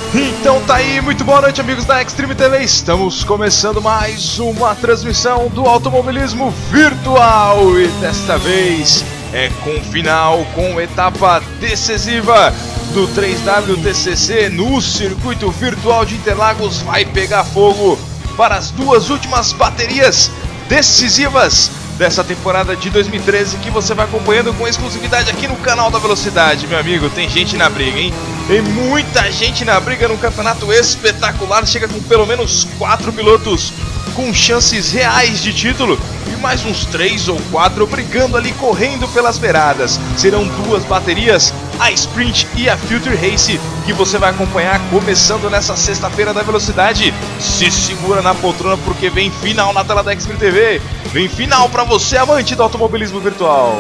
Então tá aí, muito boa noite amigos da Extreme TV, estamos começando mais uma transmissão do automobilismo virtual e desta vez é com final, com etapa decisiva do 3WTCC no circuito virtual de Interlagos. Vai pegar fogo para as duas últimas baterias decisivas dessa temporada de 2013 que você vai acompanhando com exclusividade aqui no canal da Velocidade. Meu amigo, tem gente na briga, hein? Tem muita gente na briga num campeonato espetacular. Chega com pelo menos 4 pilotos com chances reais de título e mais uns 3 ou 4 brigando ali, correndo pelas beiradas. Serão duas baterias, a Sprint e a Future Race, que você vai acompanhar começando nessa sexta-feira da Velocidade. Se segura na poltrona porque vem final na tela da Extreme TV. Vem final para você, amante do automobilismo virtual.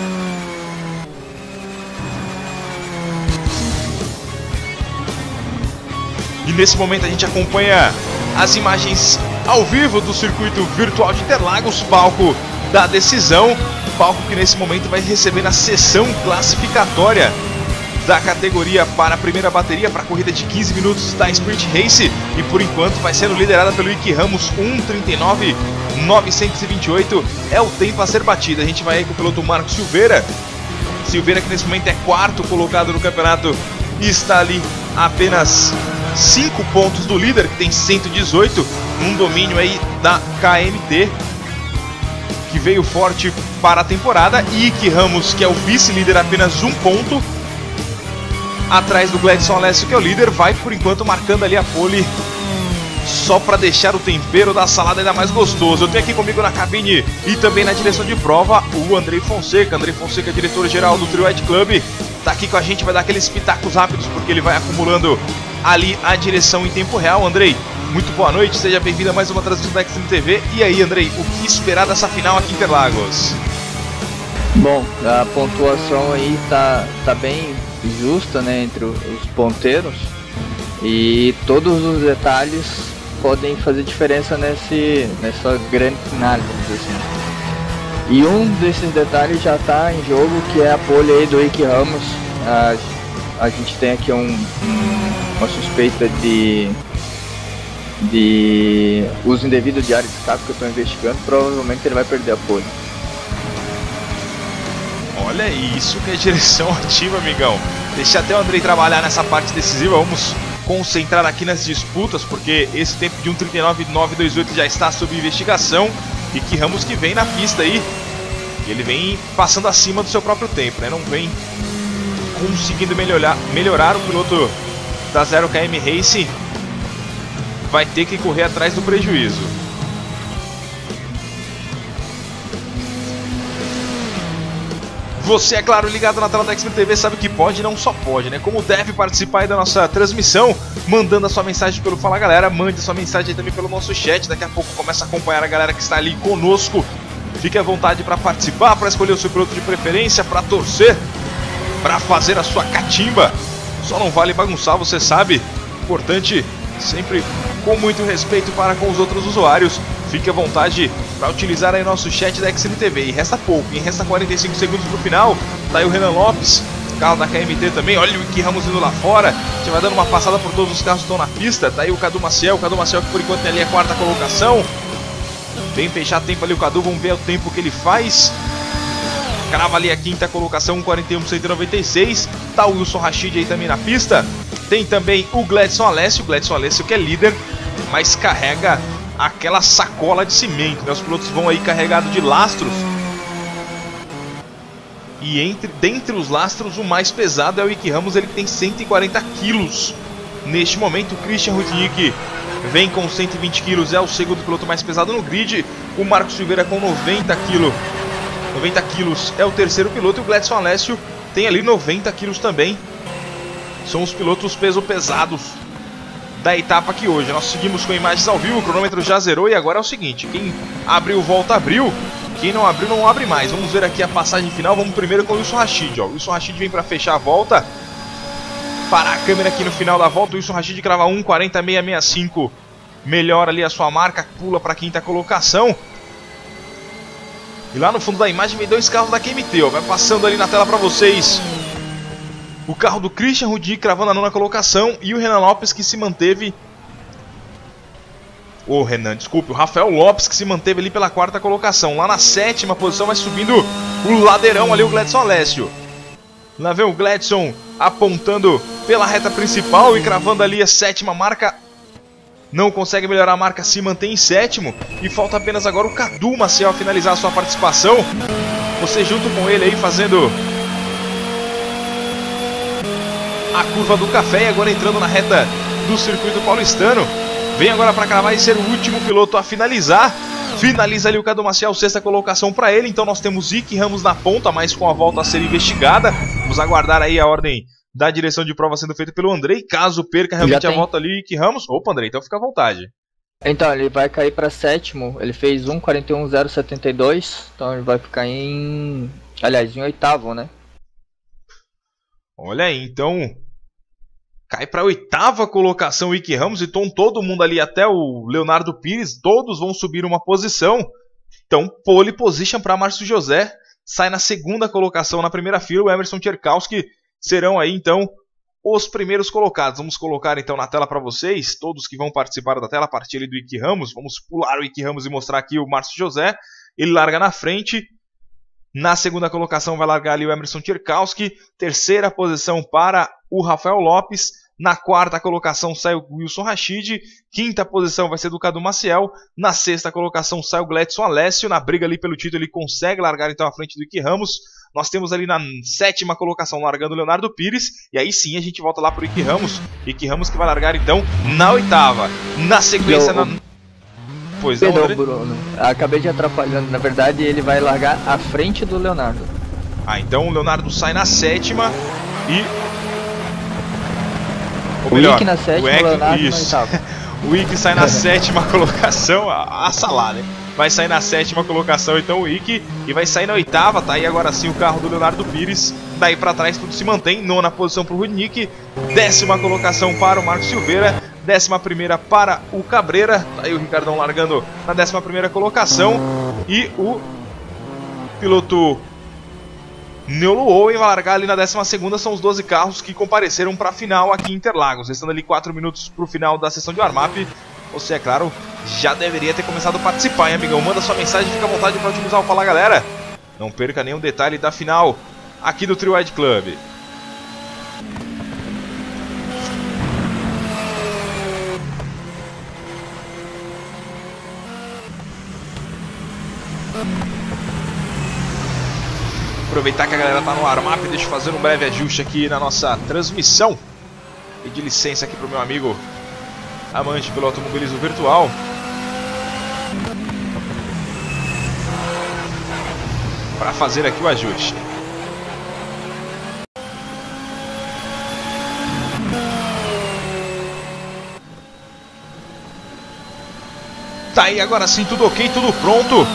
E nesse momento a gente acompanha as imagens ao vivo do circuito virtual de Interlagos, palco da decisão, palco que nesse momento vai receber a sessão classificatória da categoria para a primeira bateria, para a corrida de 15 minutos da Sprint Race, e por enquanto vai sendo liderada pelo Iki Ramos. 1:39.928 é o tempo a ser batido. A gente vai aí com o piloto Marco Silveira que nesse momento é quarto colocado no campeonato e está ali apenas 5 pontos do líder, que tem 118, um domínio aí da KMT, que veio forte para a temporada. E Iki Ramos, que é o vice-líder, apenas 1 ponto atrás do Gledson Alessio, que é o líder, vai por enquanto marcando ali a pole, só para deixar o tempero da salada ainda mais gostoso. Eu tenho aqui comigo na cabine e também na direção de prova o Andrei Fonseca, diretor-geral do Trio White Club, tá aqui com a gente, vai dar aqueles pitacos rápidos, porque ele vai acumulando ali a direção em tempo real. Andrei, muito boa noite, seja bem-vindo a mais uma transmissão da Extreme TV. E aí, Andrei, o que esperar dessa final aqui em Interlagos? Bom, a pontuação aí tá bem justa, né, entre os ponteiros, e todos os detalhes podem fazer diferença nessa grande finale, vamos dizer assim. E um desses detalhes já está em jogo, que é a pole aí do Iki Ramos. A gente tem aqui uma suspeita de uso indevido de área de escape que eu estou investigando. Provavelmente ele vai perder a pole. Olha isso, que é direção ativa, amigão. Deixa até o Andrei trabalhar nessa parte decisiva. Vamos concentrar aqui nas disputas, porque esse tempo de 1:39.928 já está sob investigação. E que Ramos que vem na pista aí, ele vem passando acima do seu próprio tempo, né? Não vem conseguindo melhorar. O piloto da 0KM Racing vai ter que correr atrás do prejuízo. Você, é claro, ligado na tela da Extreme TV, sabe que pode e não só pode, né? Como deve participar aí da nossa transmissão, mandando a sua mensagem pelo Fala Galera. Mande a sua mensagem aí também pelo nosso chat. Daqui a pouco começa a acompanhar a galera que está ali conosco. Fique à vontade para participar, para escolher o seu piloto de preferência, para torcer, para fazer a sua catimba. Só não vale bagunçar, você sabe. Importante, sempre com muito respeito para com os outros usuários. Fique à vontade para utilizar aí nosso chat da Extreme TV. E resta pouco, hein? Resta 45 segundos pro final. Tá aí o Renan Lopes, carro da KMT também. Olha o Iki Ramos indo lá fora. A gente vai dando uma passada por todos os carros que estão na pista. Tá aí o Cadu Maciel que por enquanto tem ali a quarta colocação. Vem fechar tempo ali o Cadu, vamos ver o tempo que ele faz. Crava ali a quinta colocação, 1:41.196. Tá o Wilson Rashid aí também na pista. Tem também o Gledson Alessio que é líder, mas carrega aquela sacola de cimento, né? Os pilotos vão aí carregados de lastros. E dentre os lastros, o mais pesado é o Iki Ramos, ele tem 140 quilos. Neste momento, o Christian Rudnick vem com 120 quilos, é o segundo piloto mais pesado no grid. O Marco Silveira com 90 quilos é o terceiro piloto. E o Gledson Alessio tem ali 90 quilos também. São os pilotos peso pesados da etapa aqui hoje. Nós seguimos com imagens ao vivo, o cronômetro já zerou e agora é o seguinte: quem abriu volta, abriu. Quem não abriu, não abre mais. Vamos ver aqui a passagem final. Vamos primeiro com o Wilson Rashid. O Wilson Rashid vem para fechar a volta. Parar a câmera aqui no final da volta. O Wilson Rashid crava 1:40.665. Melhora ali a sua marca, pula para a quinta colocação. E lá no fundo da imagem vem dois carros da KMT, ó. Vai passando ali na tela para vocês O carro do Christian Rudnick cravando a 9ª colocação e o Renan Lopes que se manteve... O Rafael Lopes que se manteve ali pela 4ª colocação. Lá na 7ª posição vai subindo o ladeirão ali, o Gledson Alessio. Lá vem o Gledson apontando pela reta principal e cravando ali a 7ª marca. Não consegue melhorar a marca, se mantém em 7º. E falta apenas agora o Cadu Maciel finalizar a sua participação. Você junto com ele aí fazendo a curva do café e agora entrando na reta do circuito paulistano. Vem agora para cravar e ser o último piloto a finalizar. Finaliza ali o Cadu Maciel, 6ª colocação para ele. Então nós temos Ick Ramos na ponta, mas com a volta a ser investigada. Vamos aguardar aí a ordem da direção de prova sendo feita pelo Andrei. Caso perca realmente a volta ali, Ick Ramos. Opa, Andrei, então fica à vontade. Então, ele vai cair para 7º. Ele fez 1:41.072. Então ele vai ficar em 8º, né? Olha aí, então... Cai para a 8ª colocação o Ick Ramos, então todo mundo ali, até o Leonardo Pires, todos vão subir uma posição. Então, pole position para Márcio José, sai na 2ª colocação na primeira fila, o Emerson Tcherkowski serão aí então os primeiros colocados. Vamos colocar então na tela para vocês, todos que vão participar da tela, a partir ali do Ick Ramos. Vamos pular o Ick Ramos e mostrar aqui o Márcio José, ele larga na frente. Na 2ª colocação vai largar ali o Emerson Tcherkowski. 3ª posição para o Rafael Lopes. Na 4ª colocação sai o Wilson Rachid. 5ª posição vai ser do Cadu Maciel. Na 6ª colocação sai o Gledson Alessio. Na briga ali pelo título ele consegue largar então à frente do Ick Ramos. Nós temos ali na 7ª colocação largando o Leonardo Pires. E aí sim a gente volta lá para o Ick Ramos. Ick Ramos que vai largar então na 8ª. Na sequência... Pois não, Perdão, Bruno. Acabei de atrapalhando. Na verdade, ele vai largar à frente do Leonardo. Ah, então o Leonardo sai na 7ª e... O Ick na 7ª, o Leonardo na 8ª. O Ick sai na 7ª colocação, a salada, né? Vai sair na 7ª colocação então o Ick e vai sair na 8ª, tá aí agora sim o carro do Leonardo Pires. Daí pra trás tudo se mantém, 9ª posição pro Rudnick, 10ª colocação para o Marcos Silveira, 11ª para o Cabreira, tá aí o Ricardão largando na 11ª colocação e o piloto Neulo Owen vai largar ali na 12ª, são os 12 carros que compareceram para a final aqui em Interlagos, restando ali 4 minutos para o final da sessão de warm-up. Você, é claro, já deveria ter começado a participar, hein, amigão? Manda sua mensagem, fica à vontade para utilizar o Fala Galera. Não perca nenhum detalhe da final aqui do Trio Wide Club. Aproveitar que a galera tá no warm-up, deixa eu fazer um breve ajuste aqui na nossa transmissão. Pedir licença aqui pro meu amigo amante pelo automobilismo virtual. Para fazer aqui o ajuste. Tá aí, agora sim, tudo ok, tudo pronto.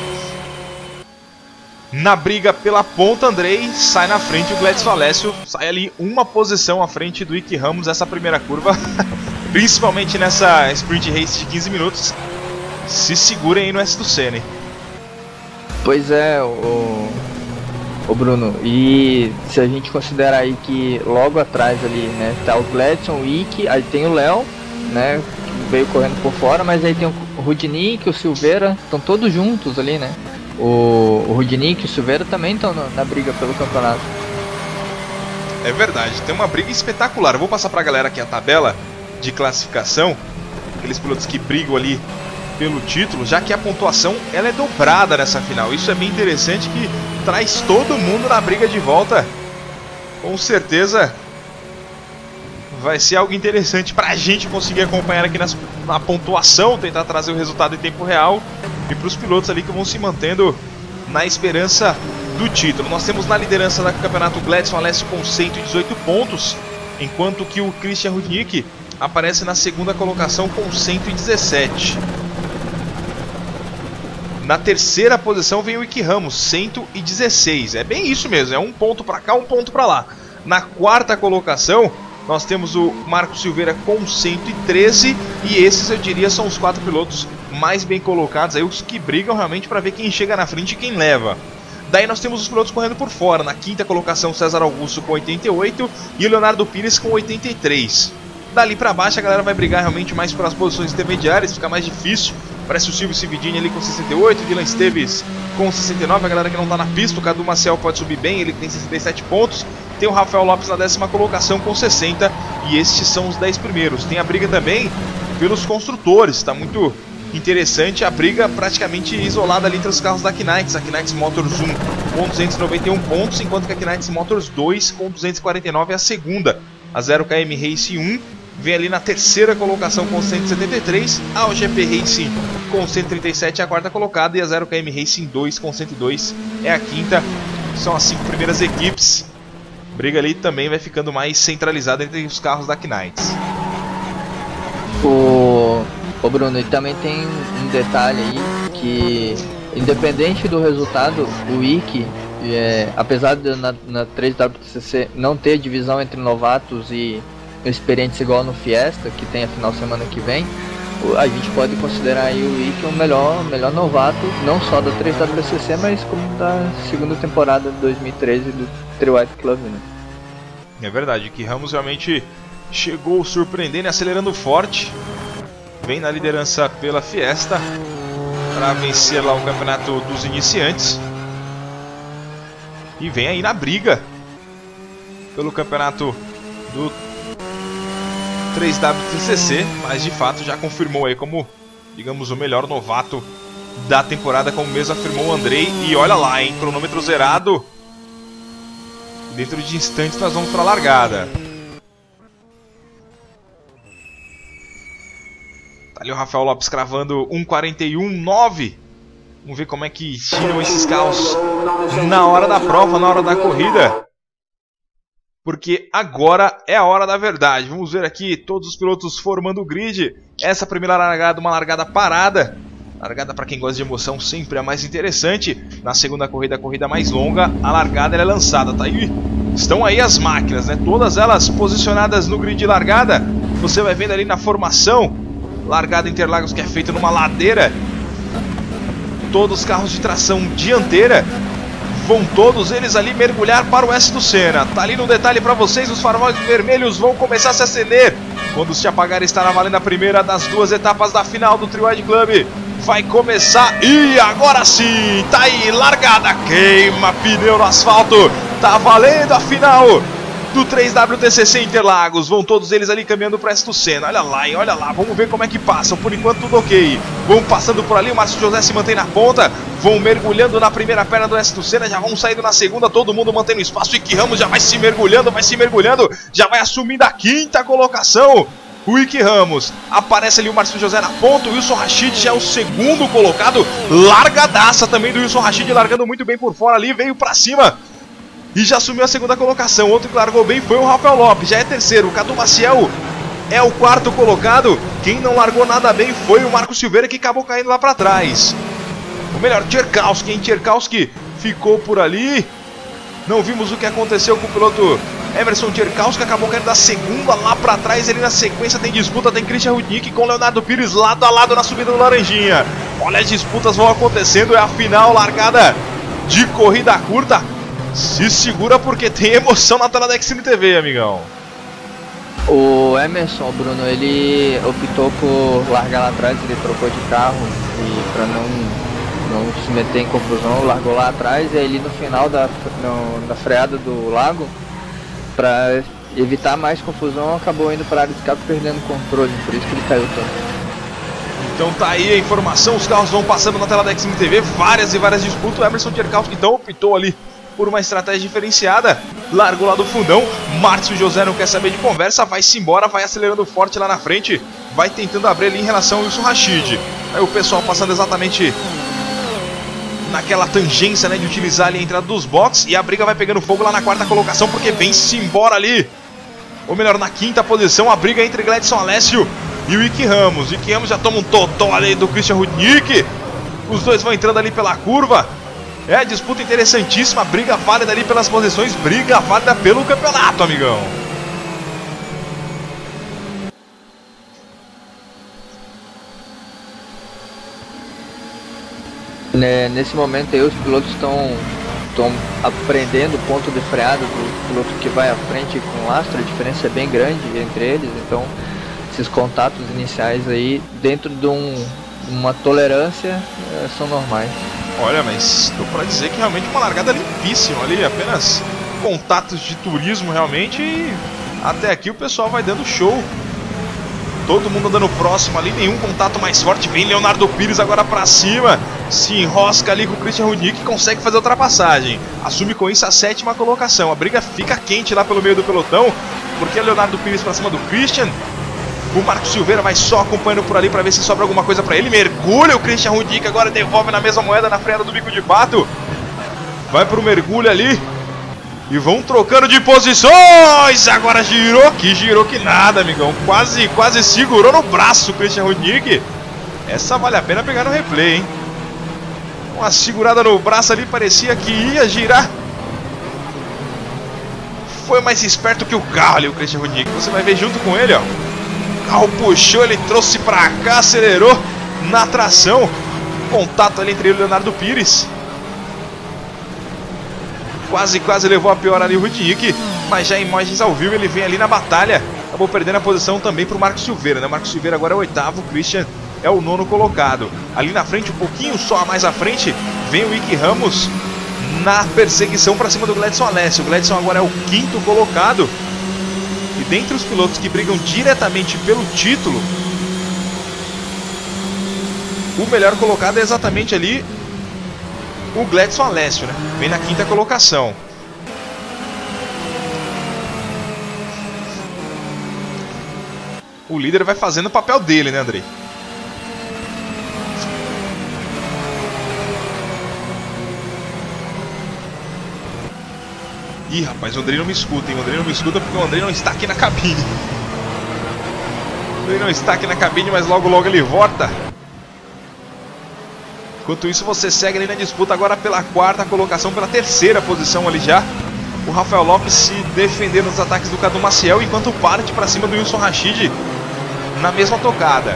Na briga pela ponta, Andrei sai na frente, o Gledson Alessio sai ali uma posição à frente do Ick Ramos essa primeira curva. Principalmente nessa sprint race de 15 minutos. Se segurem aí no S do Senna. Pois é, o Bruno, e se a gente considerar aí que logo atrás ali, né, tá o Gledson, o Ick, aí tem o Léo, né, que veio correndo por fora, mas aí tem o Rudnick, o Silveira, estão todos juntos ali, né. O Rudnick e o Silveira também estão na briga pelo campeonato. É verdade, tem uma briga espetacular. Eu vou passar pra galera aqui a tabela de classificação, aqueles pilotos que brigam ali pelo título, já que a pontuação ela é dobrada nessa final. Isso é bem interessante, que traz todo mundo na briga de volta. Com certeza vai ser algo interessante pra gente conseguir acompanhar aqui na pontuação, tentar trazer o resultado em tempo real. E para os pilotos ali que vão se mantendo na esperança do título. Nós temos na liderança do campeonato o Gledson Alessio com 118 pontos, enquanto que o Christian Rudnick aparece na 2ª colocação com 117. Na 3ª posição vem o Ick Ramos, 116. É bem isso mesmo, é um ponto para cá, um ponto para lá. Na 4ª colocação nós temos o Marcos Silveira com 113. E esses eu diria são os 4 pilotos mais bem colocados, aí os que brigam realmente para ver quem chega na frente e quem leva. Daí nós temos os pilotos correndo por fora. Na quinta colocação, César Augusto com 88 e o Leonardo Pires com 83. Dali pra baixo a galera vai brigar realmente mais pelas posições intermediárias, fica mais difícil. Parece o Silvio Cividini ali com 68, Dylan Esteves com 69, a galera que não tá na pista. O Cadu Maciel pode subir bem, ele tem 67 pontos. Tem o Rafael Lopes na 10ª colocação com 60 e estes são os 10 primeiros. Tem a briga também pelos construtores, está muito interessante a briga praticamente isolada ali entre os carros da Knights. A Knights Motors 1 com 291 pontos, enquanto que a Knights Motors 2 com 249 é a segunda. A 0KM Race 1 vem ali na 3ª colocação com 173, a OGP Racing com 137 é a 4ª colocada e a 0KM Racing 2 com 102 é a 5ª. São as 5 primeiras equipes. A briga ali também vai ficando mais centralizada entre os carros da Knights. O Bruno, e também tem um detalhe aí que, independente do resultado, o IC, apesar de na 3WTCC não ter divisão entre novatos e experientes igual no Fiesta, que tem a final semana que vem, a gente pode considerar aí o IC o melhor novato, não só da 3WTCC, mas como da segunda temporada de 2013 do Three White Club, né? É verdade, que Ramos realmente chegou surpreendendo e acelerando forte. Vem na liderança pela Fiesta para vencer lá o campeonato dos iniciantes. E vem aí na briga pelo campeonato do 3WTCC, mas de fato já confirmou aí como, digamos, o melhor novato da temporada, como mesmo afirmou o Andrei. E olha lá, hein, cronômetro zerado. Dentro de instantes nós vamos para a largada. Tá ali o Rafael Lopes cravando 1:41.9. Vamos ver como é que tiram esses carros na hora da prova, na hora da corrida. Porque agora é a hora da verdade. Vamos ver aqui todos os pilotos formando o grid. Essa primeira largada, uma largada parada. Largada para quem gosta de emoção sempre é a mais interessante. Na segunda corrida, a corrida mais longa, a largada ela é lançada. Tá aí, estão aí as máquinas, né? Todas elas posicionadas no grid de largada. Você vai vendo ali na formação. Largada Interlagos que é feita numa ladeira. Todos os carros de tração dianteira vão todos eles ali mergulhar para o S do Senna. Tá ali no detalhe para vocês, os faróis vermelhos vão começar a se acender. Quando se apagar estará valendo a primeira das 2 etapas da final do Three Wide Club. Vai começar e agora sim, tá aí, largada, queima pneu no asfalto. Tá valendo a final do 3WTCC Interlagos. Vão todos eles ali caminhando para S do Senna. Olha lá, hein, olha lá, vamos ver como é que passam. Por enquanto tudo ok. Vão passando por ali, o Márcio José se mantém na ponta. Vão mergulhando na primeira perna do S do Senna, já vão saindo na segunda, todo mundo mantendo espaço. Ike Ramos já vai se mergulhando, já vai assumindo a 5ª colocação. O Ike Ramos, aparece ali o Márcio José na ponta, o Wilson Rashid já é o segundo colocado. Largadaça também do Wilson Rashid, largando muito bem por fora ali, veio pra cima e já assumiu a 2ª colocação. Outro que largou bem foi o Rafael Lopes, já é terceiro. O Cadu Maciel é o 4º colocado. Quem não largou nada bem foi o Marco Silveira, que acabou caindo lá pra trás. Ou melhor, Tcherkowski, hein? Tcherkowski ficou por ali. Não vimos o que aconteceu com o piloto Emerson Tcherkowski, acabou caindo da segunda lá pra trás. Ele na sequência tem disputa, tem Christian Rudnick com Leonardo Pires lado a lado na subida do Laranjinha. Olha, as disputas vão acontecendo, é a final, largada de corrida curta. Se segura porque tem emoção na tela da Xtreme TV, amigão. O Emerson, Bruno, ele optou por largar lá atrás, ele trocou de carro e para não se meter em confusão, largou lá atrás e ali no final da freada do lago, para evitar mais confusão, acabou indo para a área de escape perdendo o controle, por isso que ele caiu tanto. Então tá aí a informação, os carros vão passando na tela da Xtreme TV, várias e várias disputas. O Emerson Tcherkowski então optou ali por uma estratégia diferenciada, largou lá do fundão. Márcio José não quer saber de conversa, vai-se embora, vai acelerando forte lá na frente, vai tentando abrir ali em relação ao Wilson Rashid. Aí o pessoal passando exatamente naquela tangência, né, de utilizar ali a entrada dos boxes, e a briga vai pegando fogo lá na 4ª colocação, porque vem-se embora ali, ou melhor, na 5ª posição, a briga entre Gladson Alessio e o Ike Ramos. Ike Ramos já toma um totó ali do Christian Rudnick, os dois vão entrando ali pela curva. É, disputa interessantíssima, briga válida ali pelas posições, briga válida pelo campeonato, amigão. Nesse momento aí os pilotos estão estão aprendendo o ponto de freada do piloto que vai à frente com o Astra, a diferença é bem grande entre eles, então esses contatos iniciais aí, dentro de uma tolerância, são normais. Olha, mas deu pra dizer que realmente uma largada limpíssima ali, apenas contatos de turismo realmente, e até aqui o pessoal vai dando show. Todo mundo andando próximo ali, nenhum contato mais forte. Vem Leonardo Pires agora pra cima, se enrosca ali com o Christian Rudnick e consegue fazer a ultrapassagem. Assume com isso a 7ª colocação. A briga fica quente lá pelo meio do pelotão, porque é Leonardo Pires pra cima do Christian. O Marcos Silveira vai só acompanhando por ali pra ver se sobra alguma coisa pra ele. Mergulha o Christian Rudnick, agora devolve na mesma moeda na freada do bico de pato. Vai pro mergulho ali. E vão trocando de posições. Agora girou que nada, amigão. Quase segurou no braço o Christian Rudnick. Essa vale a pena pegar no replay, hein? Uma segurada no braço ali, parecia que ia girar. Foi mais esperto que o carro ali, o Christian Rudnick. Você vai ver junto com ele, ó. O carro puxou, ele trouxe pra cá, acelerou na tração. Contato ali entre ele e o Leonardo Pires. Quase levou a pior ali o Rudnick, mas já em imagens ao vivo ele vem ali na batalha. Acabou perdendo a posição também para o Marcos Silveira, né? Marcos Silveira agora é o 8º, o Christian é o 9º colocado. Ali na frente, um pouquinho só mais à frente, vem o Icky Ramos na perseguição para cima do Gledson Alessio. O Gledson agora é o 5º colocado. E dentre os pilotos que brigam diretamente pelo título, o melhor colocado é exatamente ali o Gledson Alessio, né? Vem na 5ª colocação. O líder vai fazendo o papel dele, né, Andrei? Ih, rapaz, o Andrei não me escuta, hein? O Andrei não me escuta porque o Andrei não está aqui na cabine. O Andrei não está aqui na cabine, mas logo ele volta. Enquanto isso, você segue ali na disputa agora pela 4ª colocação, pela 3ª posição ali já. O Rafael Lopes se defendendo dos ataques do Cadu Maciel, enquanto parte para cima do Wilson Rashid na mesma tocada.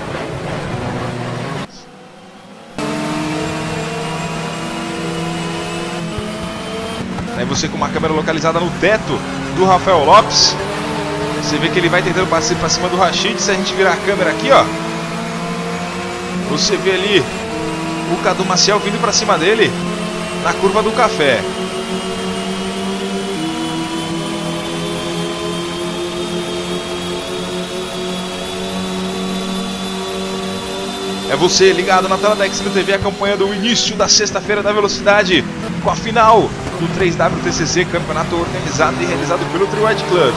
Aí você com uma câmera localizada no teto do Rafael Lopes. Você vê que ele vai tentando passar para cima do Rashid. Se a gente virar a câmera aqui, ó, você vê ali o Cadu Maciel vindo para cima dele na curva do café. É você ligado na tela da XBTV acompanhando o início da sexta-feira da velocidade com a final do 3WTCC, campeonato organizado e realizado pelo Three White Club.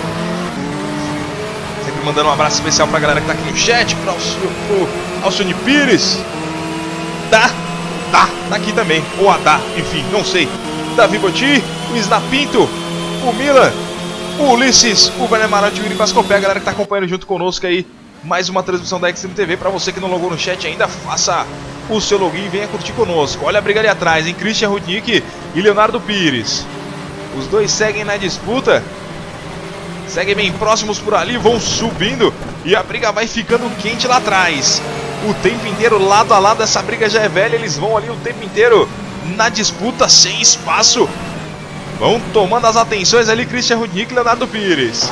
Sempre mandando um abraço especial pra galera que tá aqui no chat, pro Alcione Pires. Tá aqui também, ou Adá, enfim, não sei. Davi Boti, o Snapinto, o Milan, o Ulisses, o Werner Marotti e o Yuri Pascopé, a galera que tá acompanhando junto conosco aí. Mais uma transmissão da XMTV. Para você que não logou no chat ainda, faça o seu login e venha curtir conosco. Olha a briga ali atrás, hein? Christian Rudnick e Leonardo Pires. Os dois seguem na disputa. Seguem bem próximos por ali, vão subindo. E a briga vai ficando quente lá atrás. O tempo inteiro, lado a lado, essa briga já é velha. Eles vão ali o tempo inteiro na disputa, sem espaço. Vão tomando as atenções ali, Christian Rudnick e Leonardo Pires.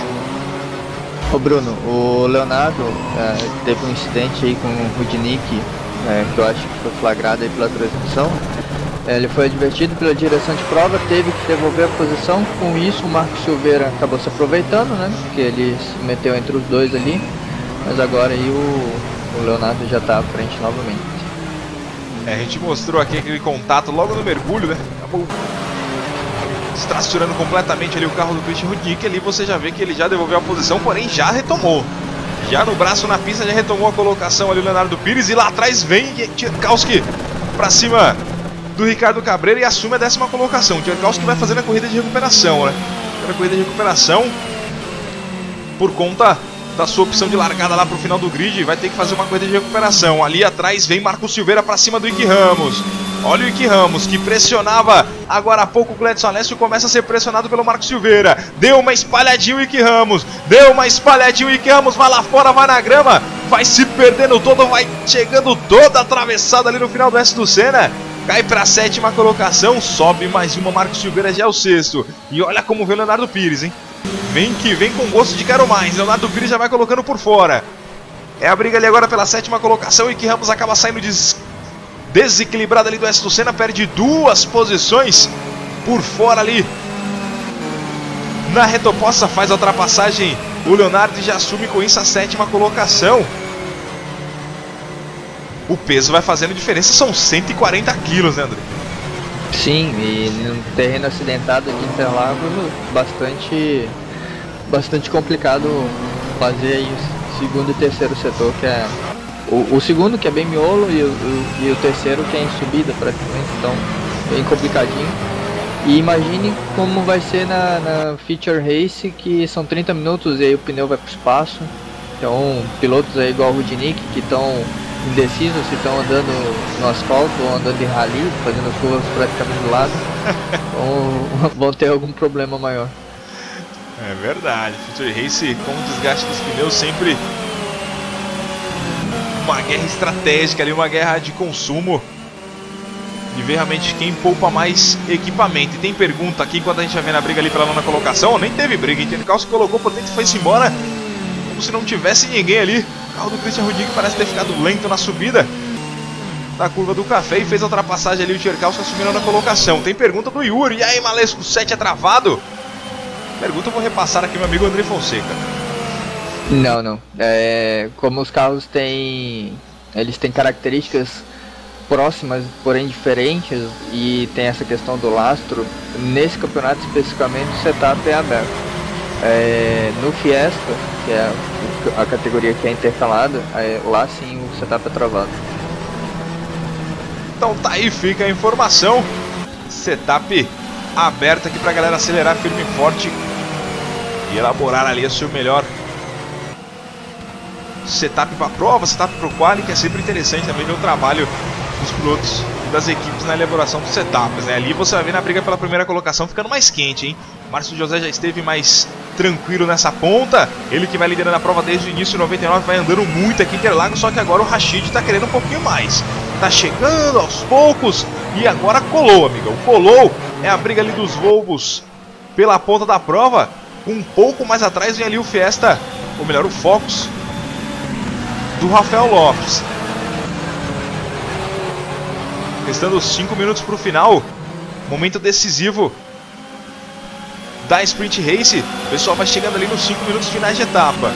Ô Bruno, o Leonardo teve um incidente aí com o Rudnick, que eu acho que foi flagrado aí pela transmissão. Ele foi advertido pela direção de prova, teve que devolver a posição. Com isso o Marcos Silveira acabou se aproveitando, né? Porque ele se meteu entre os dois ali. Mas agora aí o Leonardo já está à frente novamente. A gente mostrou aqui aquele contato logo no mergulho, né? Acabou estraçurando completamente ali o carro do Christian Rudnick. Ali você já vê que ele já devolveu a posição, porém já retomou. Já no braço na pista, já retomou a colocação ali o Leonardo Pires. E lá atrás vem Tcherkowski pra cima do Ricardo Cabreira e assume a 10ª colocação. Tcherkowski vai fazendo a corrida de recuperação, né? A corrida de recuperação por conta da sua opção de largada lá pro final do grid. Vai ter que fazer uma corrida de recuperação. Ali atrás vem Marcos Silveira pra cima do Icky Ramos. Olha o Icky Ramos, que pressionava agora há pouco o Gledson Alessio, começa a ser pressionado pelo Marcos Silveira. Deu uma espalhadinha o Icky Ramos. Vai lá fora, vai na grama. Vai se perdendo todo, vai chegando toda atravessada ali no final do S do Senna. cai para a 7ª colocação, sobe mais uma, Marcos Silveira já é o 6º. E olha como vê o Leonardo Pires, hein? Vem que vem com gosto de quero mais, Leonardo Pires já vai colocando por fora. É a briga ali agora pela 7ª colocação e que Ramos acaba saindo desequilibrado ali do Ayrton Senna, perde 2 posições por fora ali. Na reta oposta faz a ultrapassagem o Leonardo e já assume com isso a 7ª colocação. O peso vai fazendo diferença, são 140 quilos, né, André? Sim, e no terreno acidentado de Interlagos, bastante complicado fazer aí o segundo e terceiro setor, que é o segundo que é bem miolo e o terceiro que é em subida praticamente, então bem complicadinho. E imagine como vai ser na Feature Race, que são 30 minutos e aí o pneu vai para o espaço. Então pilotos aí igual o Rudnick que estão indecisos se estão andando no asfalto ou andando em rally, fazendo as curvas praticamente do lado, ou vão ter algum problema maior. É verdade, Feature Race com o desgaste dos pneus sempre uma guerra estratégica ali, uma guerra de consumo e ver realmente quem poupa mais equipamento. E tem pergunta aqui enquanto a gente vai ver na briga ali pela 9ª colocação, nem teve briga, hein? O carro se colocou por dentro e foi-se embora como se não tivesse ninguém ali. O carro do Christian Rudnick parece ter ficado lento na subida da curva do café e fez a ultrapassagem ali, o Tcherkaus assumindo na colocação. Tem pergunta do Yuri, e aí Malesco, 7 é travado? Pergunta eu vou repassar aqui meu amigo André Fonseca. Não. Como os carros eles têm características próximas, porém diferentes, e tem essa questão do lastro, nesse campeonato especificamente o setup é aberto. No Fiesta, que é a categoria que é intercalada, lá sim o setup é travado. Então tá aí, fica a informação. Setup aberto aqui pra galera acelerar firme e forte e elaborar ali o seu melhor setup pra prova, setup pro quali, que é sempre interessante também ver o trabalho dos pilotos e das equipes na elaboração dos setups, né? Ali você vai ver na briga pela primeira colocação ficando mais quente, hein? Márcio José já esteve mais tranquilo nessa ponta, ele que vai liderando a prova desde o início, 99, vai andando muito aqui em Interlagos, só que agora o Rashid tá querendo um pouquinho mais, tá chegando aos poucos e agora colou, amigão, colou. É a briga ali dos Volvos pela ponta da prova, um pouco mais atrás vem ali o Fiesta, ou melhor o Focus do Rafael Lopes. Restando 5 minutos para o final, momento decisivo da Sprint Race. O pessoal vai chegando ali nos 5 minutos finais de etapa.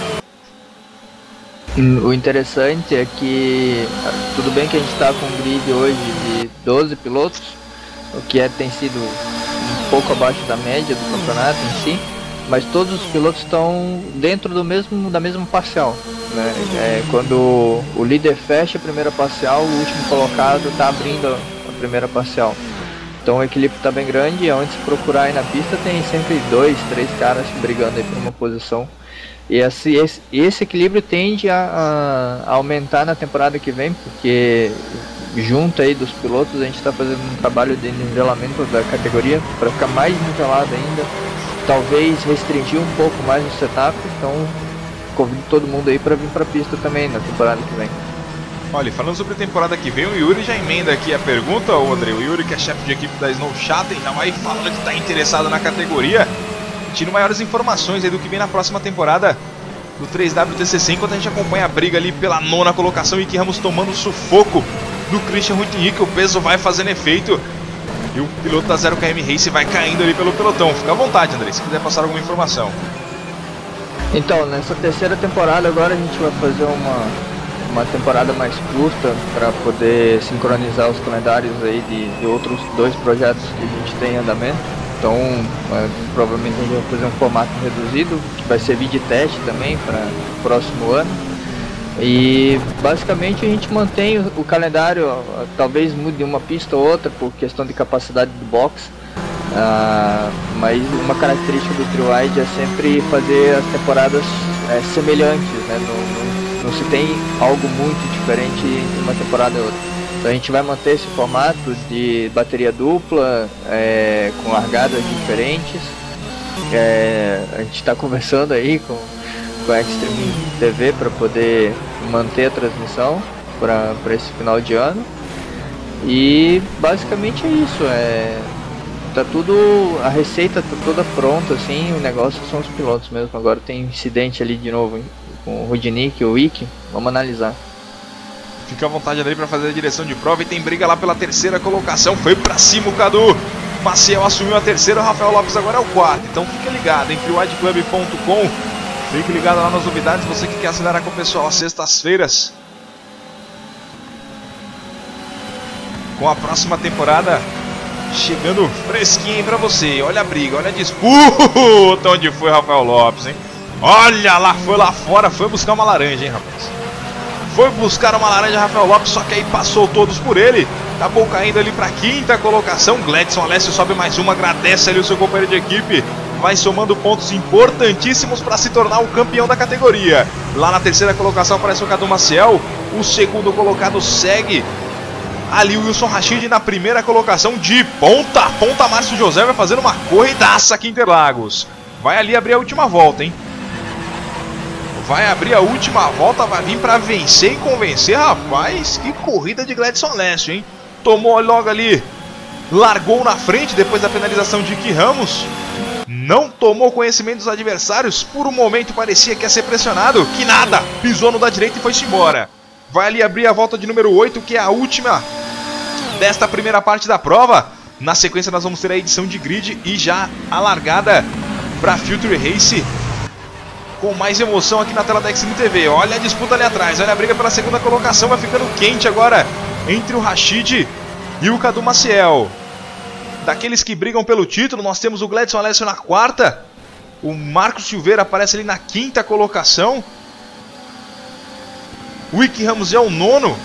O interessante é que tudo bem que a gente está com um grid hoje de 12 pilotos, o que tem sido um pouco abaixo da média do campeonato em si, mas todos os pilotos estão dentro da mesma parcial, né? Quando o líder fecha a primeira parcial, o último colocado está abrindo a primeira parcial. Então o equilíbrio está bem grande, e onde se procurar aí na pista tem sempre 2, 3 caras brigando aí por uma posição. E esse equilíbrio tende a aumentar na temporada que vem, porque junto aí dos pilotos a gente está fazendo um trabalho de nivelamento da categoria para ficar mais nivelado ainda, talvez restringir um pouco mais o setup. Então convido todo mundo aí para vir para a pista também na temporada que vem. Olha, falando sobre a temporada que vem, o Yuri já emenda aqui a pergunta, o André. O Yuri, que é chefe de equipe da Snow Chatten, já vai falando que está interessado na categoria, tira maiores informações aí do que vem na próxima temporada do 3WTCC, enquanto a gente acompanha a briga ali pela 9ª colocação e que Ramos tomando o sufoco do Christian Rudnick. O peso vai fazendo efeito e o piloto da 0KM Race vai caindo ali pelo pelotão. Fica à vontade, André, se quiser passar alguma informação. Então, nessa terceira temporada agora a gente vai fazer uma temporada mais curta para poder sincronizar os calendários aí de outros 2 projetos que a gente tem em andamento. Então provavelmente a gente vai fazer um formato reduzido, que vai servir de teste também para o próximo ano. E basicamente a gente mantém o calendário, talvez mude uma pista ou outra por questão de capacidade do box, mas uma característica do Tri-Wide é sempre fazer as temporadas semelhantes, né? Não se tem algo muito diferente entre uma temporada e outra. Então a gente vai manter esse formato de bateria dupla, com largadas diferentes. A gente está conversando aí com a Extreme TV para poder manter a transmissão para esse final de ano. E basicamente é isso, tá tudo, a receita tá toda pronta, assim, o negócio são os pilotos mesmo. Agora tem incidente ali de novo, hein, com o Rudnick e o Wick, vamos analisar. Fica à vontade ali para fazer a direção de prova e tem briga lá pela terceira colocação, foi pra cima o Cadu. Maciel assumiu a terceira, o Rafael Lopes agora é o quarto, então fica ligado, entre o wideclub.com, fique ligado lá nas novidades, você que quer acelerar com o pessoal às sextas-feiras. Com a próxima temporada chegando fresquinho pra você. Olha a briga, olha a disputa. Onde foi Rafael Lopes, hein? Olha lá, foi lá fora, foi buscar uma laranja, hein, rapaz? Foi buscar uma laranja Rafael Lopes, só que aí passou todos por ele. Acabou caindo ali pra quinta colocação. Gledson Alessio sobe mais uma, agradece ali o seu companheiro de equipe. Vai somando pontos importantíssimos para se tornar o campeão da categoria. Lá na terceira colocação aparece o Cadu Maciel. O segundo colocado segue ali o Wilson Rachid na primeira colocação. De ponta a ponta, Márcio José vai fazendo uma corridaça aqui em Interlagos. Vai ali abrir a última volta, hein? Vai abrir a última volta, vai vir para vencer e convencer, rapaz. Que corrida de Gledson Alessio, hein? Tomou logo ali, largou na frente depois da penalização de Iki Ramos. Não tomou conhecimento dos adversários. Por um momento parecia que ia ser pressionado. Que nada, pisou no da direita e foi-se embora. Vai ali abrir a volta de número 8, que é a última desta primeira parte da prova. Na sequência nós vamos ter a edição de grid e já a largada para Future Race com mais emoção aqui na tela da Xtreme TV. Olha a disputa ali atrás, olha a briga pela segunda colocação, vai ficando quente agora entre o Rachid e o Cadu Maciel. Daqueles que brigam pelo título, nós temos o Gledson Alessio na quarta, o Marcos Silveira aparece ali na quinta colocação, o Iki Ramos é o nono,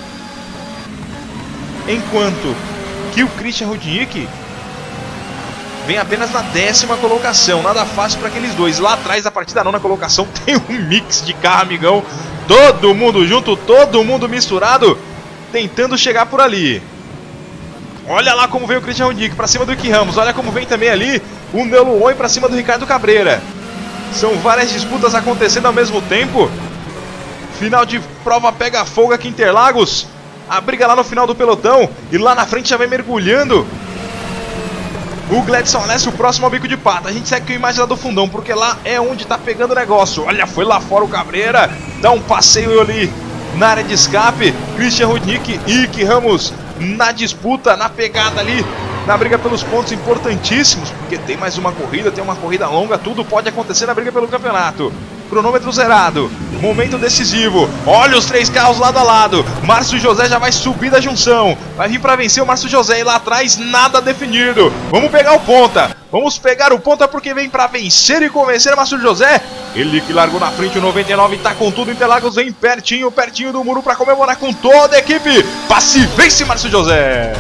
enquanto que o Christian Rudnick vem apenas na 10ª colocação. Nada fácil para aqueles dois. Lá atrás, a partir da 9ª colocação, tem um mix de carro, amigão. Todo mundo junto, todo mundo misturado, tentando chegar por ali. Olha lá como vem o Christian Rudnick para cima do Iki Ramos. Olha como vem também ali o Nelo Oi para cima do Ricardo Cabreira. São várias disputas acontecendo ao mesmo tempo. Final de prova pega fogo aqui em Interlagos. A briga lá no final do pelotão. E lá na frente já vem mergulhando o Gledson Alessio, próximo ao bico de pata. A gente segue com a imagem lá do fundão, porque lá é onde tá pegando o negócio. Olha, foi lá fora o Cabreira. Dá um passeio ali na área de escape. Christian Rudnick e Iki Ramos na disputa, na pegada ali, na briga pelos pontos importantíssimos, porque tem mais uma corrida, tem uma corrida longa, tudo pode acontecer na briga pelo campeonato. Cronômetro zerado, momento decisivo. Olha os três carros lado a lado. Márcio José já vai subir da junção. Vai vir para vencer o Márcio José. E lá atrás nada definido. Vamos pegar o ponta. Vamos pegar o ponta porque vem para vencer e convencer o Márcio José. Ele que largou na frente o 99 e tá com tudo. Interlagos vem pertinho, pertinho do muro para comemorar com toda a equipe. Passe e vence Márcio José.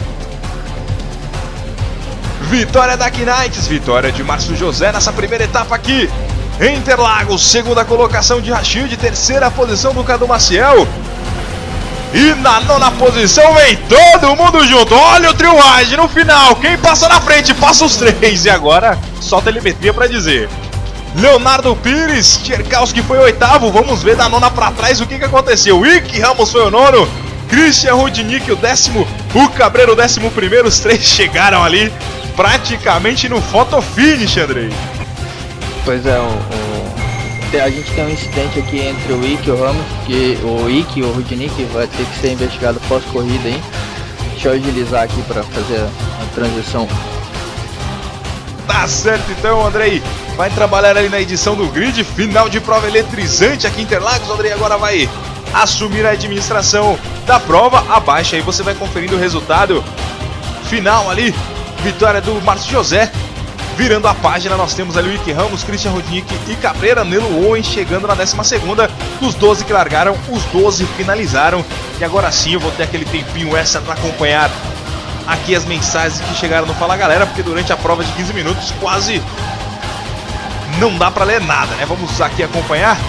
Vitória da Knights. Vitória de Márcio José nessa primeira etapa aqui Interlagos, segunda colocação de Rachid, terceira posição do Cadu Maciel. E na 9ª posição vem todo mundo junto. Olha o trio wide no final. Quem passa na frente, passa os três. E agora, só telemetria para dizer. Leonardo Pires, Tcherkowski foi o oitavo. Vamos ver da 9ª para trás o que aconteceu. Iki Ramos foi o nono. Christian Rudnick o 10º. O Cabreiro o 11º. Os três chegaram ali praticamente no photo finish, Andrei. Pois é, a gente tem um incidente aqui entre o Iki e o Ramos, que o Iki e o Rudnick vai ter que ser investigado pós-corrida, hein? Deixa eu agilizar aqui para fazer a transição. Tá certo então, Andrei. Vai trabalhar ali na edição do grid, final de prova eletrizante aqui em Interlagos. Andrei agora vai assumir a administração da prova. Abaixo aí você vai conferindo o resultado final ali. Vitória do Márcio José. Virando a página, nós temos ali o Iki Ramos, Christian Rudnick e Cabreira. Nelo Owen chegando na 12ª. Dos 12 que largaram, os 12 finalizaram. E agora sim eu vou ter aquele tempinho extra para acompanhar aqui as mensagens que chegaram no Fala Galera, porque durante a prova de 15 minutos quase não dá para ler nada, né? Vamos aqui acompanhar.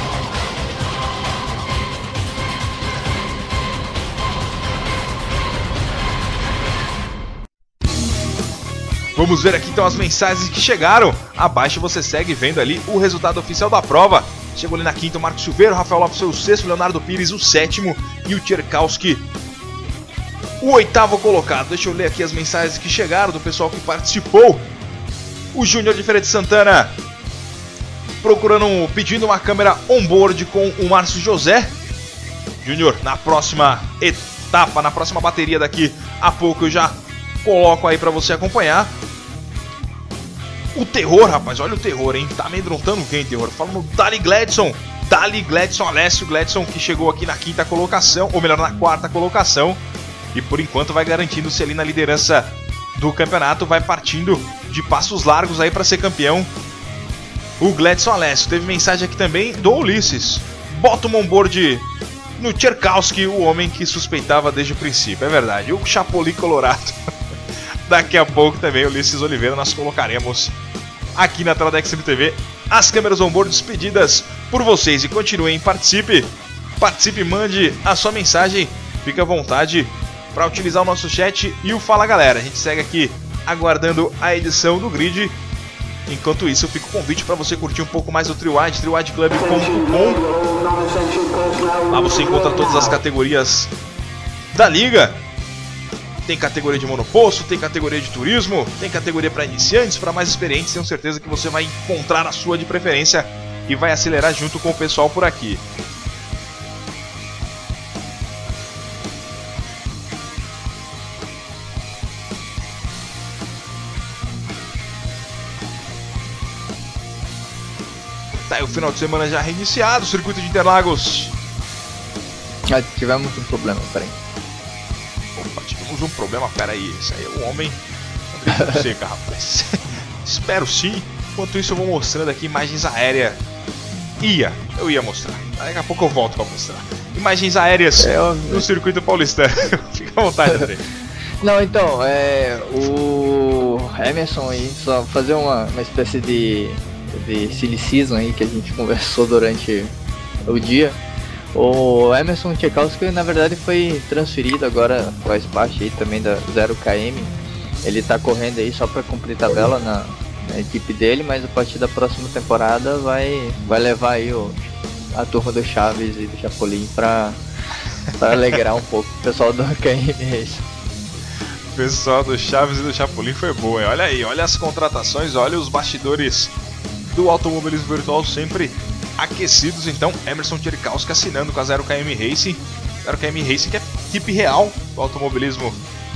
Vamos ver aqui então as mensagens que chegaram. Abaixo você segue vendo ali o resultado oficial da prova. Chegou ali na quinta o Marcos Silveira, o Rafael Lopes foi o 6º, o Leonardo Pires o 7º e o Tcherkowski o 8º colocado. Deixa eu ler aqui as mensagens que chegaram do pessoal que participou. O Júnior de Feira de Santana pedindo uma câmera on-board com o Márcio José. Júnior, na próxima etapa, na próxima bateria daqui a pouco eu já coloco aí pra você acompanhar. O Terror, rapaz, olha o Terror, hein? Tá amedrontando quem, Terror? Falando do Dali Gladson Alessio Gladson, que chegou aqui na 5ª colocação, ou melhor, na 4ª colocação. E por enquanto vai garantindo-se ali na liderança do campeonato, vai partindo de passos largos aí pra ser campeão. O Gladson Alessio. Teve mensagem aqui também do Ulisses. Bota um onboard no Tcherkowski, o homem que suspeitava desde o princípio. É verdade. O Chapolin Colorado. Daqui a pouco também, Ulisses Oliveira, nós colocaremos aqui na tela da XM TV as câmeras onboard despedidas por vocês. E continuem, participe, mande a sua mensagem. Fique à vontade para utilizar o nosso chat e o Fala Galera. A gente segue aqui aguardando a edição do grid. Enquanto isso, eu fico com o convite para você curtir um pouco mais do TrioWide, triowideclub.com. Lá você encontra todas as categorias da liga. Tem categoria de monoposto, tem categoria de turismo, tem categoria para iniciantes, para mais experientes. Tenho certeza que você vai encontrar a sua de preferência e vai acelerar junto com o pessoal por aqui. Tá aí o final de semana já reiniciado, o circuito de Interlagos. Tivemos um problema, peraí. Opa, tivemos um problema, peraí. Esse aí é o homem André Seca, rapaz. Espero sim. Enquanto isso eu vou mostrando aqui imagens aéreas. Eu ia mostrar. Daqui a pouco eu volto pra mostrar. Imagens aéreas no circuito paulistano. Fica à vontade, André. Não, então, o Emerson aí, só fazer uma espécie de silly season aí que a gente conversou durante o dia. O Emerson Tcherkowski na verdade foi transferido, agora faz parte aí também da 0km. Ele tá correndo aí só para cumprir tabela na equipe dele, mas a partir da próxima temporada vai levar aí a turma do Chaves e do Chapolin para alegrar um pouco o pessoal do KM Race. O pessoal do Chaves e do Chapolin foi boa, hein? Olha aí, olha as contratações, olha os bastidores do automobilismo virtual sempre aquecidos. Então, Emerson Tcherkowski assinando com a 0km Racing. 0km Racing que é a equipe real do automobilismo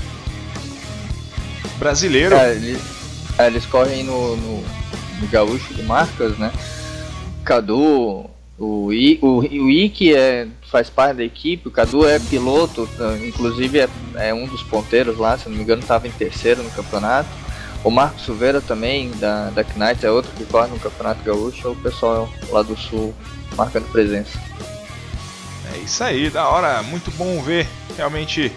brasileiro. Eles correm no Gaúcho de Marcas, né? Cadu, o I que faz parte da equipe, o Cadu é piloto, inclusive é um dos ponteiros lá, se não me engano estava em terceiro no campeonato. O Marcos Silveira também, da Knights, é outro que corre no Campeonato Gaúcho, o pessoal lá do Sul marcando presença. É isso aí, da hora, muito bom ver realmente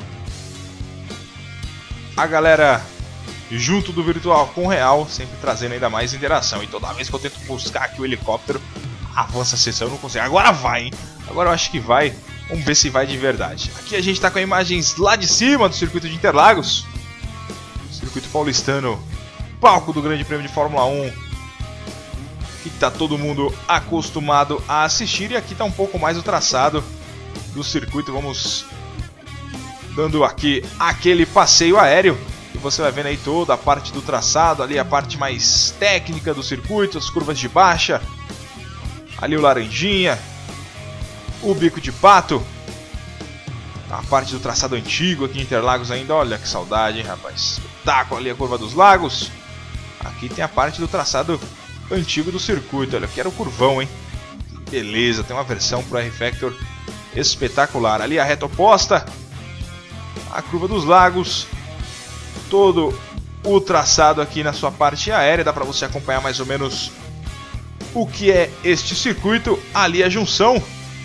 a galera junto do virtual com o real, sempre trazendo ainda mais interação. E toda vez que eu tento buscar aqui o helicóptero, avança a sessão, eu não consigo. Agora vai, hein? Agora eu acho que vai, vamos ver se vai de verdade. Aqui a gente tá com imagens lá de cima do circuito de Interlagos. Circuito paulistano, palco do Grande Prêmio de Fórmula 1, que tá todo mundo acostumado a assistir. E aqui tá um pouco mais o traçado do circuito. Vamos dando aqui aquele passeio aéreo e você vai vendo aí toda a parte do traçado, ali a parte mais técnica do circuito, as curvas de baixa, ali o Laranjinha, o Bico de Pato, a parte do traçado antigo aqui em Interlagos ainda. Olha que saudade, hein, rapaz. Espetáculo ali a Curva dos Lagos. Aqui tem a parte do traçado antigo do circuito. Olha, aqui era o curvão, hein. Que beleza, tem uma versão pro R-Factor espetacular. Ali a reta oposta, a Curva dos Lagos. Todo o traçado aqui na sua parte aérea. Dá para você acompanhar mais ou menos o que é este circuito. Ali a junção.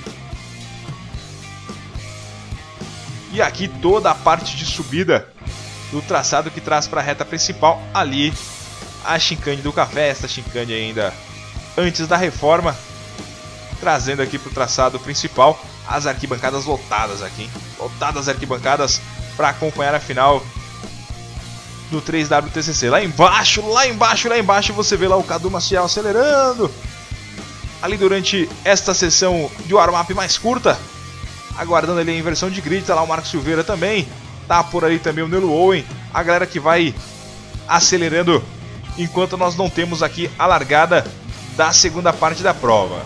E aqui toda a parte de subida do traçado que traz para a reta principal. Ali a chicane do Café, esta chicane ainda antes da reforma, trazendo aqui para o traçado principal as arquibancadas lotadas aqui, hein? Lotadas as arquibancadas para acompanhar a final do 3WTCC. Lá embaixo você vê lá o Cadu Maciel acelerando ali durante esta sessão de warm-up mais curta, aguardando ali a inversão de grid. Tá lá o Marcos Silveira também, Tá por ali também o Nelo Owen, a galera que vai acelerando enquanto nós não temos aqui a largada da segunda parte da prova.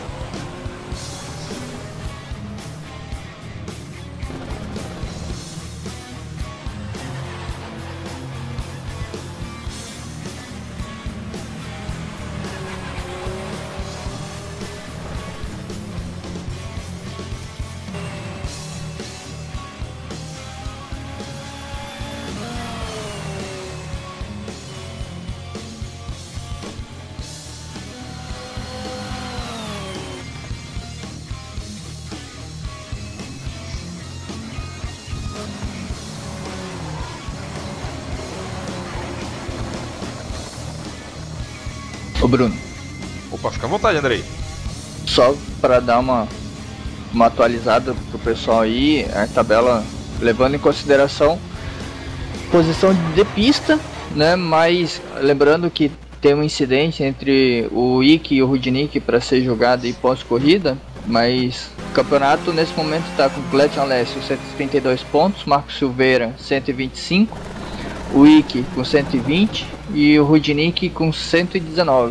Ô Bruno, Opa, fica à vontade, Andrei. só para dar uma atualizada pro pessoal aí, a tabela levando em consideração posição de pista, né? Mas lembrando que tem um incidente entre o Ick e o Rudnick para ser jogado e pós-corrida, mas o campeonato nesse momento está com o Gledson Alessio 132 pontos, Marco Silveira 125, o Ick com 120 e o Rudnick com 119.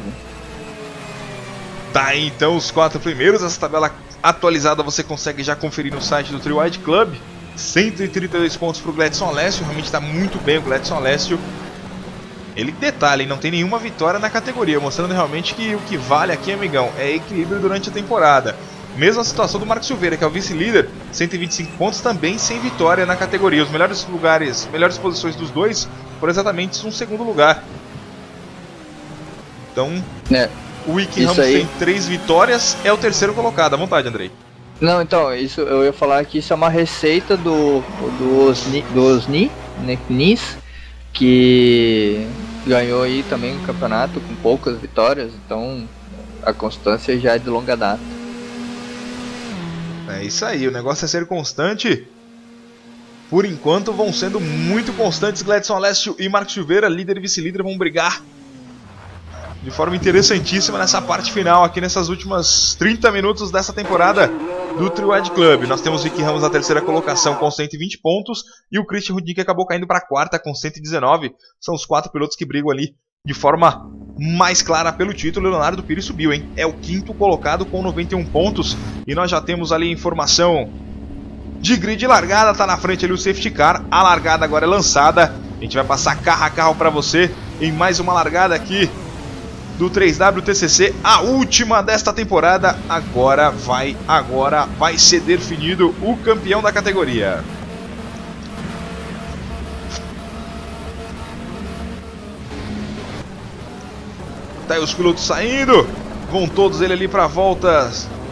Tá aí então os 4 primeiros. Essa tabela atualizada você consegue já conferir no site do Three Wide Club. 132 pontos para o Gledson Alessio, realmente está muito bem o Gledson Alessio. Ele, detalhe, não tem nenhuma vitória na categoria, mostrando realmente que o que vale aqui, amigão, é equilíbrio durante a temporada. Mesma situação do Marco Silveira, que é o vice-líder, 125 pontos, também sem vitória na categoria. Os melhores lugares, melhores posições dos dois foram exatamente um segundo lugar. Então, o Ick Ramos tem 3 vitórias, é o terceiro colocado. À vontade, Andrei. Não, então, isso eu ia falar que isso é uma receita do Osni, Nis, que ganhou aí também o campeonato com poucas vitórias, então a constância já é de longa data. É isso aí, o negócio é ser constante. Por enquanto vão sendo muito constantes. Gledson Alessio e Marco Silveira, líder e vice-líder, vão brigar de forma interessantíssima nessa parte final, aqui nessas últimas 30 minutos dessa temporada do Three Wide Club. Nós temos o Ick Ramos na terceira colocação com 120 pontos e o Christian Rudnick acabou caindo para a quarta com 119. São os 4 pilotos que brigam ali de forma mais clara pelo título. Leonardo Pires subiu, hein? É o quinto colocado com 91 pontos e nós já temos ali a informação de grid largada. Tá na frente ali o safety car, a largada agora é lançada. A gente vai passar carro a carro para você em mais uma largada aqui do 3WTCC, a última desta temporada. Agora vai ser definido o campeão da categoria. Tá aí os pilotos saindo, vão todos eles ali para a volta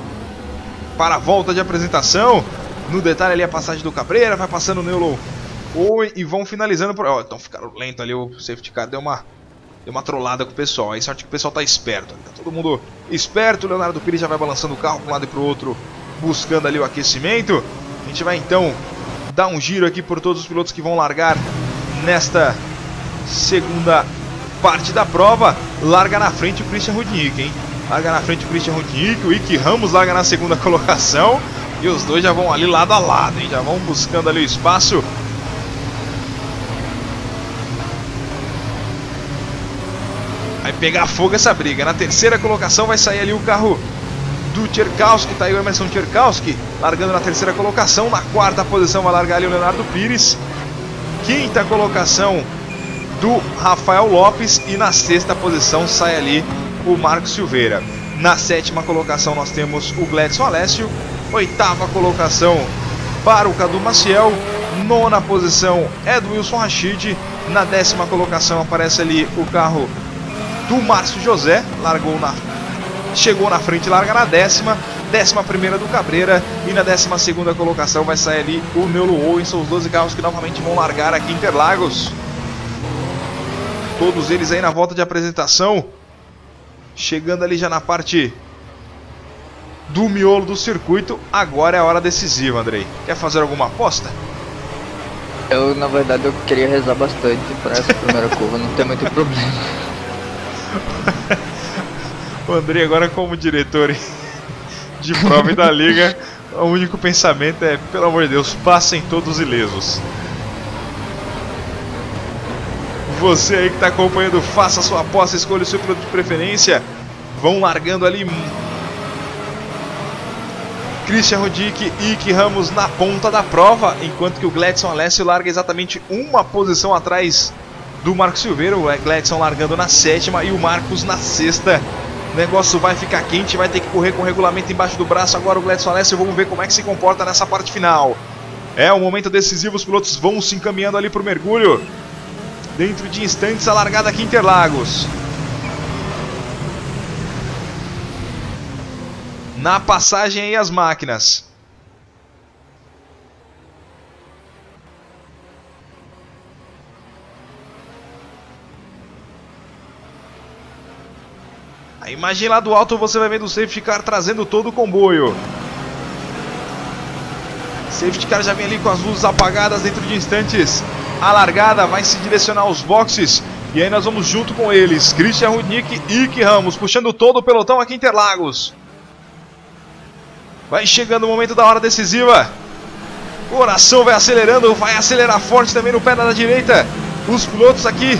de apresentação. No detalhe ali a passagem do Cabreira, vai passando o Nelo Owen e vão finalizando por... então ficaram lento ali, o safety car deu uma trollada com o pessoal. Aí sorte que o pessoal tá esperto. Tá todo mundo esperto. O Leonardo Pires já vai balançando o carro para um lado e para o outro, buscando ali o aquecimento. A gente vai então dar um giro aqui por todos os pilotos que vão largar nesta segunda parte da prova. Larga na frente o Christian Rudnick, hein? Larga na frente o Christian Rudnick. O Ick Ramos larga na segunda colocação. E os dois já vão ali lado a lado, hein? Já vão buscando ali o espaço. Vai pegar fogo essa briga. Na terceira colocação vai sair ali o carro do Tcherkowski. Tá aí o Emerson Tcherkowski largando na terceira colocação. Na quarta posição vai largar ali o Leonardo Pires. Quinta colocação do Rafael Lopes. E na sexta posição sai ali o Marco Silveira. Na sétima colocação nós temos o Gledson Alessio. Oitava colocação para o Cadu Maciel. Nona posição é do Wilson Rashid. Na décima colocação aparece ali o carro do Márcio José, chegou na frente, larga na décima. 11ª do Cabreira. E na 12ª colocação vai sair ali o Nelo Owen. São os 12 carros que novamente vão largar aqui em Interlagos. Todos eles aí na volta de apresentação, chegando ali já na parte do miolo do circuito. Agora é a hora decisiva, Andrei. Quer fazer alguma aposta? Eu, na verdade, eu queria rezar bastante para essa primeira curva, não tem muito problema. O Andrei agora como diretor de prova e da liga, o único pensamento é, pelo amor de Deus, passem todos ilesos. Você aí que está acompanhando, faça a sua aposta, escolha o seu piloto de preferência. Vão largando ali Christian Rudnick e Iki Ramos na ponta da prova, enquanto que o Gledson Alessio larga exatamente uma posição atrás do Marcos Silveira. O Gledson largando na 7ª e o Marcos na 6ª. O negócio vai ficar quente, vai ter que correr com o regulamento embaixo do braço agora o Gledson Alessio. Vamos ver como é que se comporta nessa parte final. É um momento decisivo, os pilotos vão se encaminhando ali para o mergulho. Dentro de instantes a largada aqui em Interlagos. Na passagem aí as máquinas. A imagem lá do alto você vai vendo o safety car trazendo todo o comboio. Safety car já vem ali com as luzes apagadas dentro de instantes. A largada vai se direcionar aos boxes. E aí nós vamos junto com eles. Christian Rudnick e Iki Ramos puxando todo o pelotão aqui em Interlagos. Vai chegando o momento da hora decisiva. Coração vai acelerando, vai acelerar forte também no pé da direita. Os pilotos aqui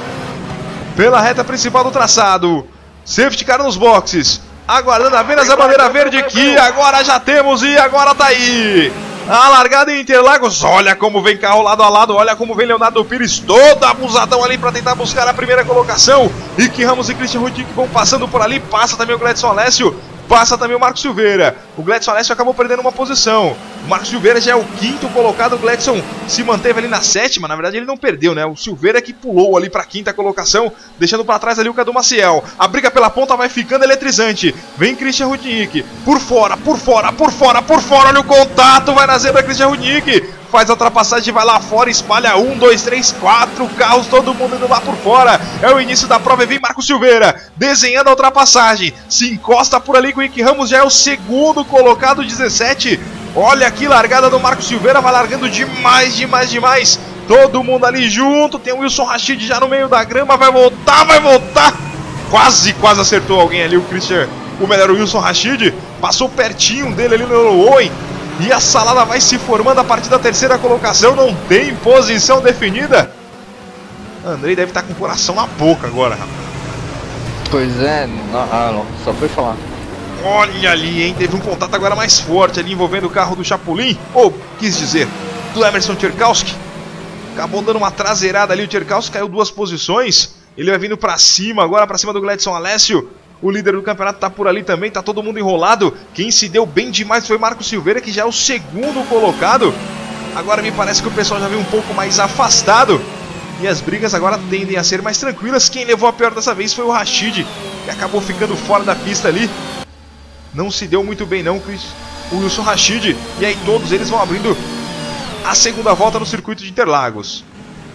pela reta principal do traçado. Safety car nos boxes. Aguardando apenas a bandeira verde que agora já temos e agora tá aí. A largada em Interlagos. Olha como vem carro lado a lado. Olha como vem Leonardo Pires todo abusadão ali para tentar buscar a primeira colocação. Iki Ramos e Christian Rudnick vão passando por ali. Passa também o Gledson Alessio. Passa também o Marcos Silveira. O Gledson Alessio acabou perdendo uma posição. O Marcos Silveira já é o 5º colocado. O Gledson se manteve ali na 7ª. Na verdade ele não perdeu, né? O Silveira é que pulou ali para a 5ª colocação, deixando para trás ali o Cadu Maciel. A briga pela ponta vai ficando eletrizante. Vem Christian Rudnick. Por fora, por fora, por fora, por fora. Olha o contato. Vai na zebra Christian Rudnick. Faz a ultrapassagem, vai lá fora, espalha 1, 2, 3, 4 carros, todo mundo indo lá por fora. É o início da prova e vem Marcos Silveira desenhando a ultrapassagem. Se encosta por ali com o Iki Ramos, já é o 2º colocado, 17. Olha aqui, largada do Marcos Silveira, vai largando demais, demais, demais. Todo mundo ali junto, tem o Wilson Rashid já no meio da grama, vai voltar, vai voltar. Quase, quase acertou alguém ali, o Wilson Rashid. Passou pertinho dele ali no Owen. E a salada vai se formando a partir da 3ª colocação. Não tem posição definida. Andrei deve estar com o coração na boca agora, rapaz. Pois é, não, só foi falar. Olha ali, hein? Teve um contato agora mais forte ali envolvendo o carro do Chapulin. Ou, quis dizer, do Emerson Tcherkowski. Acabou dando uma traseirada ali. O Tcherkowski caiu 2 posições. Ele vai vindo pra cima agora, pra cima do Gledson Alessio. O líder do campeonato tá por ali também, tá todo mundo enrolado. Quem se deu bem demais foi Marcos Silveira, que já é o 2º colocado. Agora me parece que o pessoal já veio um pouco mais afastado. E as brigas agora tendem a ser mais tranquilas. Quem levou a pior dessa vez foi o Rashid, que acabou ficando fora da pista ali. Não se deu muito bem não, o Wilson Rashid. E aí todos eles vão abrindo a 2ª volta no circuito de Interlagos.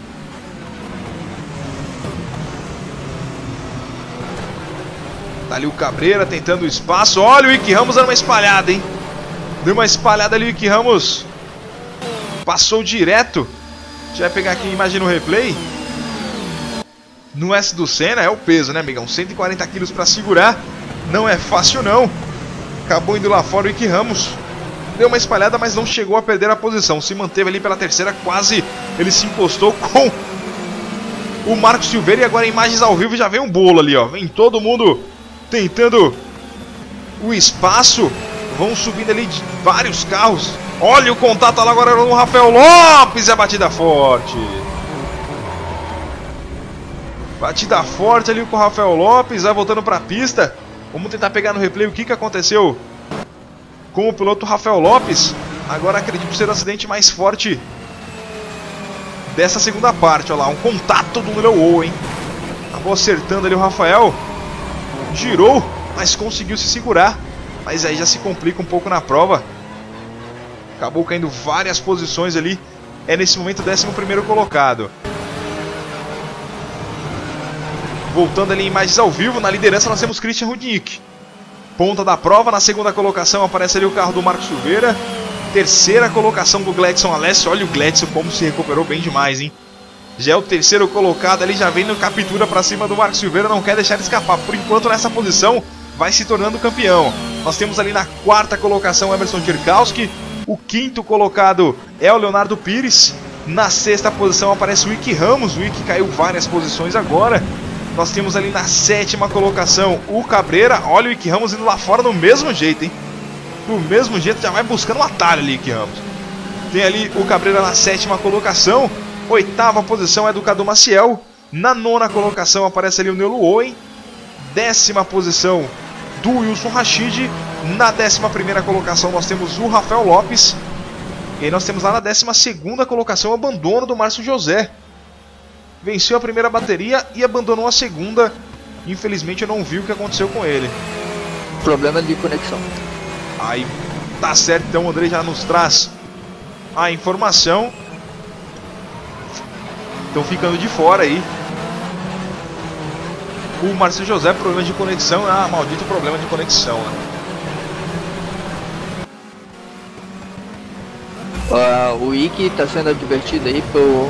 Tá ali o Cabreira tentando o espaço. Olha o Iki Ramos dando uma espalhada, hein? Deu uma espalhada ali o Iki Ramos. Passou direto. A gente vai pegar aqui a imagem no replay. No S do Senna é o peso, né, amigão? 140 quilos pra segurar. Não é fácil, não. Acabou indo lá fora o Iki Ramos. Deu uma espalhada, mas não chegou a perder a posição. Se manteve ali pela 3ª. Quase ele se encostou com o Marcos Silveira. E agora imagens ao vivo já vem um bolo ali, ó. Vem todo mundo tentando o espaço. Vão subindo ali de vários carros. Olha o contato lá agora no Rafael Lopes. E a batida forte. Batida forte ali com o Rafael Lopes. Vai voltando para a pista. Vamos tentar pegar no replay o que aconteceu com o piloto Rafael Lopes. Agora acredito ser o acidente mais forte dessa 2ª parte. Olha lá, um contato do Little Owen. Acabou acertando ali o Rafael. Girou, mas conseguiu se segurar. Mas aí já se complica um pouco na prova. Acabou caindo várias posições ali. É nesse momento o 11º colocado. Voltando ali em imagens ao vivo, na liderança nós temos Christian Rudnick. Ponta da prova, na 2ª colocação aparece ali o carro do Marcos Silveira. 3ª colocação do Gledson Alessio. Olha o Gledson como se recuperou bem demais, hein? Já é o 3º colocado ali, já vem no captura para cima do Marcos Silveira, não quer deixar ele escapar. Por enquanto nessa posição vai se tornando campeão. Nós temos ali na 4ª colocação Emerson Tcherkowski. O 5º colocado é o Leonardo Pires. Na sexta posição aparece o Icky Ramos. O Icky caiu várias posições agora. Nós temos ali na sétima colocação o Cabreira. Olha o Icky Ramos indo lá fora do mesmo jeito, hein? Do mesmo jeito, já vai buscando um atalho ali, Icky Ramos. Tem ali o Cabreira na sétima colocação. Oitava posição é do Cadu Maciel. Na nona colocação aparece ali o Nelo Owen. Décima posição do Wilson Rashid. Na 11ª colocação nós temos o Rafael Lopes. E aí nós temos lá na 12ª colocação o abandono do Márcio José. Venceu a primeira bateria e abandonou a segunda. Infelizmente eu não vi o que aconteceu com ele. Problema de conexão. Aí tá certo, então o Andrei já nos traz a informação. Estão ficando de fora aí. O Márcio José, problema de conexão. Ah, maldito problema de conexão, né? O Icky está sendo advertido aí pelo...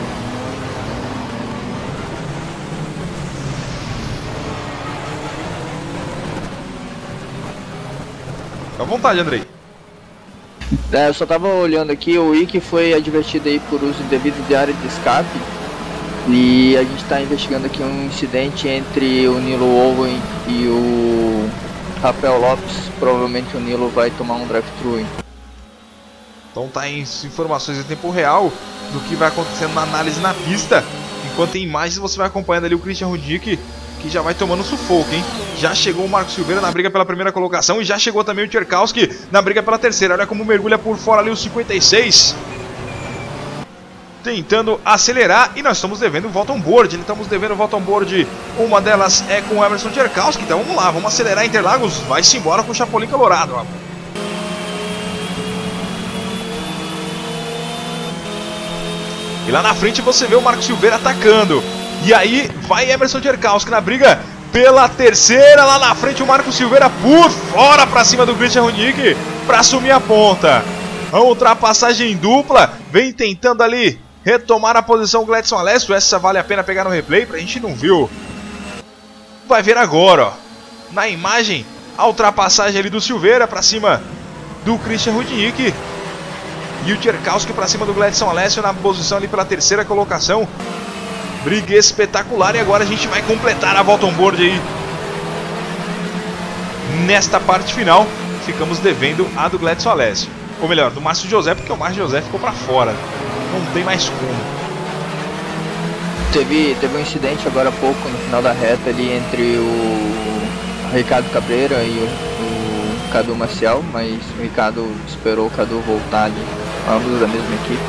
Fica à vontade, Andrei. Eu só tava olhando aqui, o Icky foi advertido aí por uso indevido de área de escape. E a gente está investigando aqui um incidente entre o Nilo Owen e o Rafael Lopes. Provavelmente o Nilo vai tomar um drive-thru. Então tá em informações em tempo real do que vai acontecendo na análise na pista. Enquanto em imagens você vai acompanhando ali o Christian Rudnick, que já vai tomando sufoco, hein? Já chegou o Marcos Silveira na briga pela primeira colocação e já chegou também o Tcherkowski na briga pela terceira. Olha como mergulha por fora ali o 56. Tentando acelerar e nós estamos devendo volta on board. Estamos devendo volta on board. Uma delas é com o Emerson Tcherkowski. Então vamos lá, vamos acelerar Interlagos. Vai-se embora com o Chapolin Colorado, ó. E lá na frente você vê o Marcos Silveira atacando. E aí vai Emerson Tcherkowski na briga pela terceira. Lá na frente o Marcos Silveira por fora para cima do Christian Rudnick para assumir a ponta. A ultrapassagem dupla. Vem tentando ali retomar a posição o Gledson Alessio. Essa vale a pena pegar no replay, pra gente não viu. Vai ver agora, ó. Na imagem, a ultrapassagem ali do Silveira para cima do Christian Rudnick. E o Tcherkowski para cima do Gledson Alessio na posição ali pela terceira colocação. Briga espetacular e agora a gente vai completar a volta on board aí. Nesta parte final, ficamos devendo a do Gledson Alessio. Ou melhor, do Márcio José, porque o Márcio José ficou para fora. Não tem mais como. Teve um incidente agora há pouco no final da reta ali entre o Ricardo Cabreira e o Cadu Maciel, mas o Ricardo esperou o Cadu voltar ali, ambos da mesma equipe.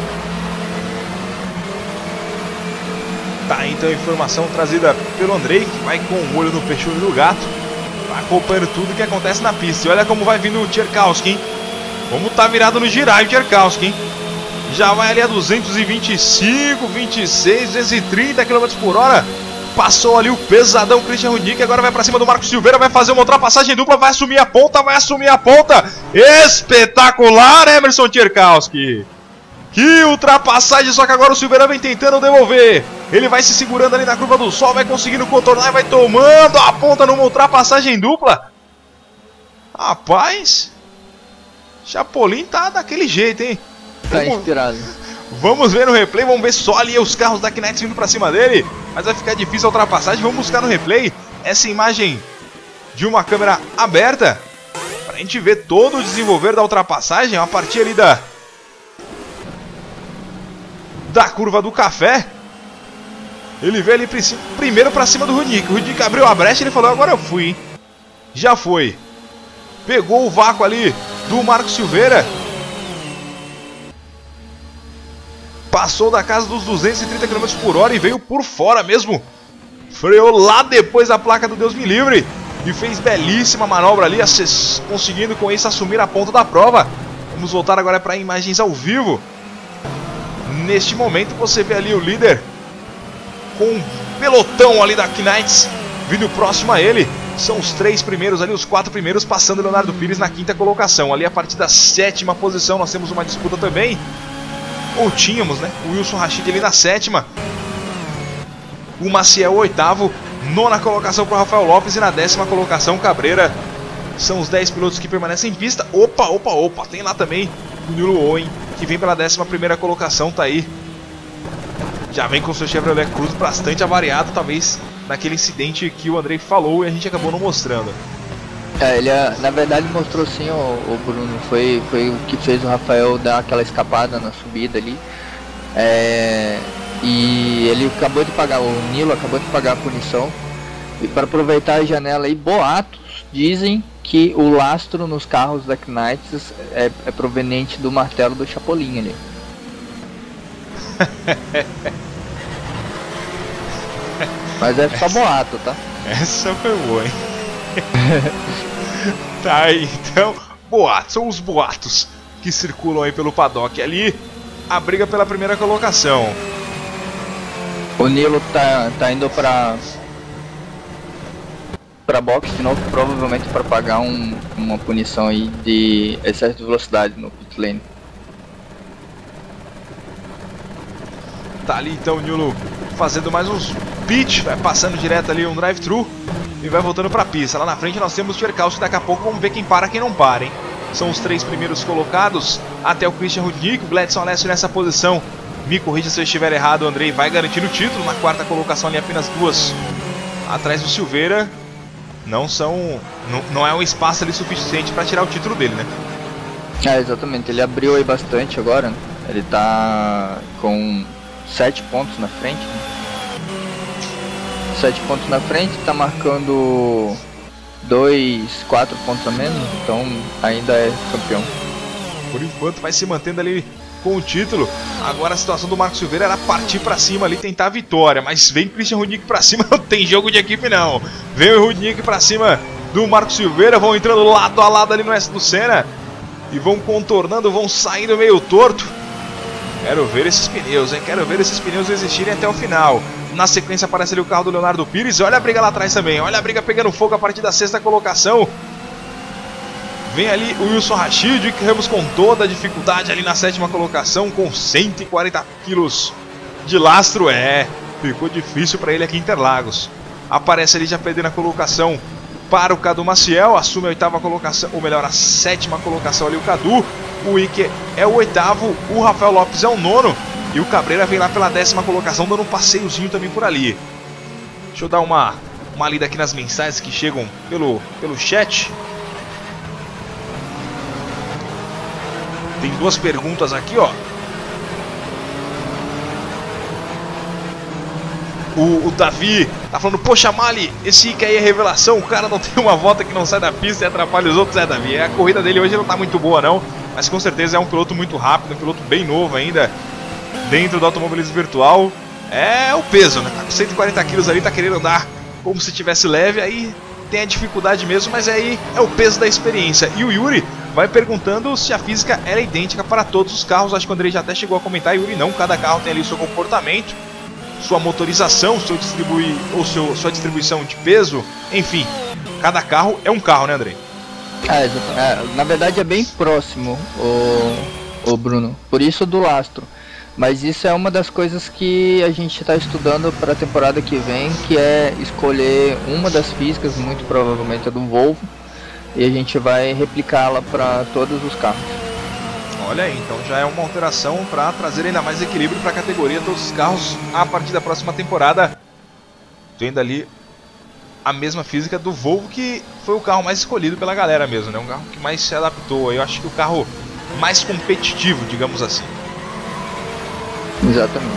Tá, então a informação trazida pelo Andrei, que vai com o olho no peixinho do gato, vai acompanhando tudo que acontece na pista. E olha como vai vindo o Tcherkowski, hein? Como tá virado no girar o Tcherkowski, hein? Já vai ali a 225, 26, 230 km por hora. Passou ali o pesadão Christian Rudnick. Agora vai pra cima do Marcos Silveira. Vai fazer uma ultrapassagem dupla. Vai assumir a ponta. Vai assumir a ponta. Espetacular, Emerson Tcherkowski. Que ultrapassagem. Só que agora o Silveira vem tentando devolver. Ele vai se segurando ali na curva do sol. Vai conseguindo contornar. Vai tomando a ponta numa ultrapassagem dupla. Rapaz, Chapolin tá daquele jeito, hein? Tá inspirado. Vamos ver no replay, vamos ver só ali os carros da Kinetic vindo pra cima dele. Mas vai ficar difícil a ultrapassagem, vamos buscar no replay essa imagem de uma câmera aberta pra gente ver todo o desenvolver da ultrapassagem a partir ali da curva do café. Ele veio ali primeiro pra cima do Rudnick. O Rudnick abriu a brecha e ele falou, agora eu fui, hein? Já foi. Pegou o vácuo ali do Marcos Silveira. Passou da casa dos 230 km por hora e veio por fora mesmo. Freou lá depois da placa do Deus me livre. E fez belíssima manobra ali, conseguindo com isso assumir a ponta da prova. Vamos voltar agora para imagens ao vivo. Neste momento você vê ali o líder com um pelotão ali da Knights vindo próximo a ele. São os 3 primeiros ali, os 4 primeiros passando o Leonardo Pires na 5ª colocação. Ali a partir da 7ª posição nós temos uma disputa também. Ou tínhamos, né? O Wilson Rashid ali na 7ª. O Maciel 8º. 9ª colocação para o Rafael Lopes. E na 10ª colocação Cabreira. São os 10 pilotos que permanecem em pista. Opa! Tem lá também o Nilo Owen, que vem pela 11ª colocação. Tá aí já vem com o seu Chevrolet Cruze bastante avariado, talvez naquele incidente que o Andrei falou e a gente acabou não mostrando. Ele na verdade mostrou sim, o Bruno, foi o que fez o Rafael dar aquela escapada na subida ali. E ele acabou de pagar, o Nilo acabou de pagar a punição. E para aproveitar a janela aí, boatos dizem que o lastro nos carros da Knights é proveniente do martelo do Chapolin ali. Mas é só boato, tá? Essa foi boa, hein? Tá, então, boatos, são os boatos que circulam aí pelo paddock ali. A briga pela primeira colocação. O Nilo tá indo pra box de novo, provavelmente para pagar uma punição aí de excesso de velocidade no pit lane. Tá ali então o Nilo fazendo mais uns pit, vai passando direto ali um drive-thru e vai voltando pra pista. Lá na frente nós temos o Tcherkaus, daqui a pouco vamos ver quem para e quem não para, hein? São os 3 primeiros colocados, até o Christian Rudnick, o Gladson Alessio nessa posição. Me corrija se eu estiver errado, o Andrei vai garantir o título, na 4ª colocação ali apenas 2 atrás do Silveira. Não é um espaço ali suficiente para tirar o título dele, né? Exatamente, ele abriu aí bastante agora, ele tá com 7 pontos na frente, né? 7 pontos na frente, tá marcando 4 pontos a menos, então ainda é campeão. Por enquanto vai se mantendo ali com o título. Agora a situação do Marco Silveira era partir pra cima ali, tentar a vitória, mas vem Christian Rudnick pra cima, não tem jogo de equipe não. Vem o Rudnick pra cima do Marco Silveira, vão entrando lado a lado ali no S do Senna e vão contornando, vão saindo meio torto. Quero ver esses pneus, hein? Quero ver esses pneus resistirem até o final. Na sequência aparece ali o carro do Leonardo Pires. Olha a briga lá atrás também. Olha a briga pegando fogo a partir da 6ª colocação. Vem ali o Wilson Rashid, que Ramos com toda a dificuldade ali na 7ª colocação, com 140 quilos de lastro. Ficou difícil para ele aqui em Interlagos. Aparece ali já perdendo a colocação para o Cadu Maciel. Assume a 8ª colocação, ou melhor, a 7ª colocação ali o Cadu. O Ike é o 8º, o Rafael Lopes é o 9º. E o Cabreira vem lá pela 10ª colocação, dando um passeiozinho também por ali. Deixa eu dar uma lida aqui nas mensagens que chegam pelo chat. Tem 2 perguntas aqui, ó. O Davi tá falando, poxa Mali, esse Ike aí é revelação, o cara não tem uma volta que não sai da pista e atrapalha os outros, Davi. A corrida dele hoje não tá muito boa não, mas com certeza é um piloto muito rápido, um piloto bem novo ainda dentro do automobilismo virtual. É o peso, né? Tá com 140 quilos ali, tá querendo andar como se tivesse leve, aí tem a dificuldade mesmo, mas aí é o peso da experiência. E o Yuri vai perguntando se a física era idêntica para todos os carros. Acho que o Andrei já até chegou a comentar, Yuri, não, cada carro tem ali o seu comportamento, sua motorização, sua distribuição de peso, enfim, cada carro é um carro, né, Andrei? Na verdade é bem próximo, o Bruno, por isso do lastro. Mas isso é uma das coisas que a gente está estudando para a temporada que vem, que é escolher uma das físicas, muito provavelmente a do Volvo, e a gente vai replicá-la para todos os carros. Olha aí, então já é uma alteração para trazer ainda mais equilíbrio para a categoria, todos os carros a partir da próxima temporada, tendo ali a mesma física do Volvo, que foi o carro mais escolhido pela galera mesmo, né? Um carro que mais se adaptou, eu acho que o carro mais competitivo, digamos assim. Exatamente.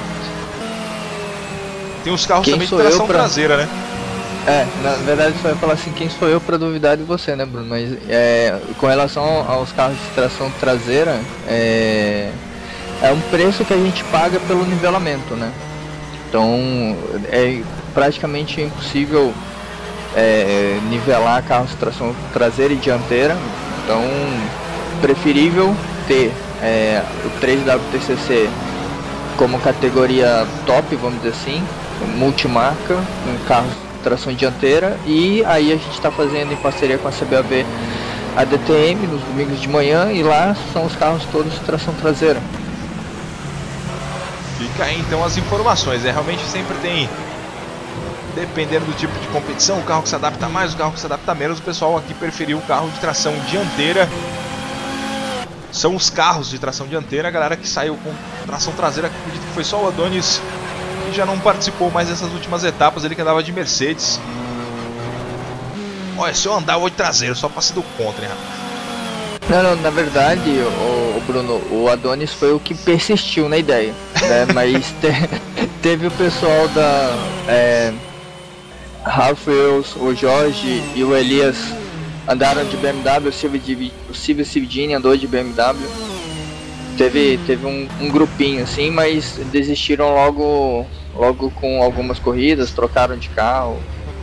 Tem uns carros também de tração traseira, né? Na verdade você vai falar assim, quem sou eu para duvidar de você, né, Bruno? Mas com relação aos carros de tração traseira, é um preço que a gente paga pelo nivelamento, né? Então é praticamente impossível nivelar carros de tração traseira e dianteira. Então preferível ter o 3WTCC como categoria top, vamos dizer assim, multimarca, um carro de tração dianteira, e aí a gente está fazendo em parceria com a CBAV a DTM nos domingos de manhã, e lá são os carros todos de tração traseira. Fica aí então as informações, realmente sempre tem, dependendo do tipo de competição, o carro que se adapta mais, o carro que se adapta menos. O pessoal aqui preferiu o carro de tração dianteira. São os carros de tração dianteira, a galera que saiu com tração traseira, acredito que foi só o Adonis e já não participou mais dessas últimas etapas, ele que andava de Mercedes. Olha, se eu andar eu vou de traseiro, só pra ser do contra, hein, rapaz. Não, na verdade, o Bruno, o Adonis foi o que persistiu na ideia, né? Mas teve o pessoal da Rafael, o Jorge e o Elias andaram de BMW, o Silvio Cividini andou de BMW. Teve um grupinho assim, mas desistiram logo com algumas corridas, trocaram de carro.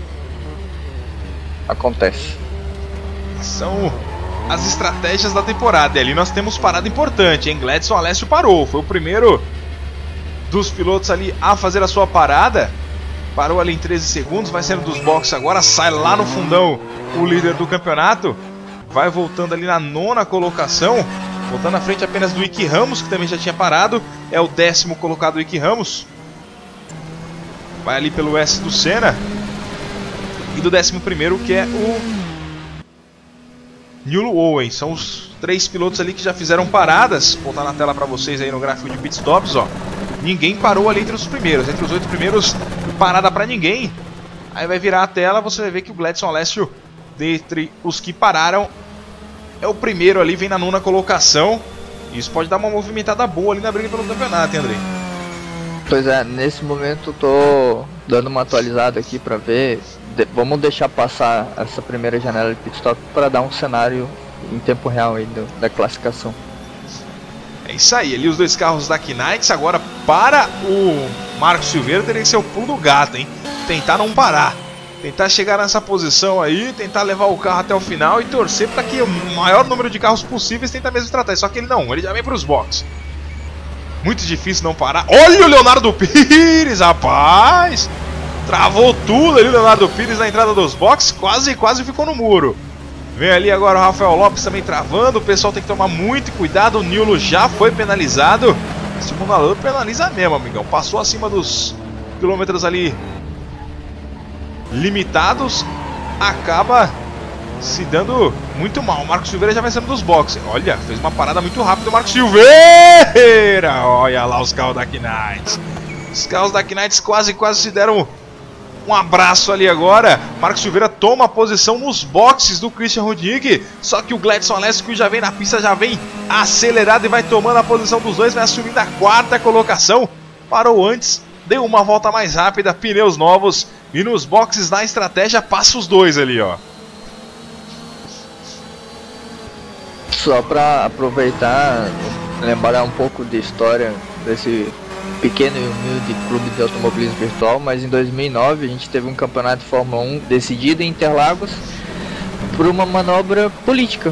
Acontece. São as estratégias da temporada. E ali nós temos parada importante, hein? Gledson Alessio parou. Foi o primeiro dos pilotos ali a fazer a sua parada. Parou ali em 13 segundos. Vai saindo dos boxes agora. Sai lá no fundão o líder do campeonato. Vai voltando ali na 9ª colocação. Voltando à frente apenas do Icky Ramos, que também já tinha parado. É o 10º colocado o Icky Ramos. Vai ali pelo S do Senna. E do 11º, que é o Newell Owen. São os 3 pilotos ali que já fizeram paradas. Vou botar na tela para vocês aí no gráfico de pitstops, ó. Ninguém parou ali entre os primeiros. Entre os 8 primeiros, parada para ninguém. Aí vai virar a tela, você vai ver que o Gledson Alessio, dentre os que pararam, é o primeiro ali, vem na 9ª colocação. Isso pode dar uma movimentada boa ali na briga pelo campeonato, hein, Andrei? Pois é, nesse momento tô dando uma atualizada aqui para ver. Vamos deixar passar essa primeira janela de pitstop para dar um cenário em tempo real aí da classificação. É isso aí, ali os 2 carros da Knights. Agora para o Marcos Silveira teria que ser o pulo do gato, hein? Tentar não parar, tentar chegar nessa posição aí, tentar levar o carro até o final e torcer para que o maior número de carros possíveis tenha a mesma estratégia. Só que ele não, ele já vem para os boxes. Muito difícil não parar. Olha o Leonardo Pires, rapaz! Travou tudo ali o Leonardo Pires na entrada dos boxes, quase ficou no muro. Vem ali agora o Rafael Lopes também travando, o pessoal tem que tomar muito cuidado, o Nilo já foi penalizado. Esse simulador penaliza mesmo, amigão, passou acima dos quilômetros ali limitados, acaba se dando muito mal. O Marcos Silveira já vai saindo dos boxes. Olha, fez uma parada muito rápida o Marcos Silveira. Olha lá os carros da Knights. Os carros da Knights quase se deram um abraço ali agora. Marcos Silveira toma a posição nos boxes do Christian Rudnick. Só que o Gledson Alessio, que já vem na pista, já vem acelerado e vai tomando a posição dos dois. Vai assumindo a 4ª colocação. Parou antes, deu uma volta mais rápida, pneus novos. E nos boxes da estratégia passa os dois ali, ó. Só para aproveitar, lembrar um pouco de história desse pequeno e humilde clube de automobilismo virtual, mas em 2009 a gente teve um campeonato de Fórmula 1 decidido em Interlagos por uma manobra política.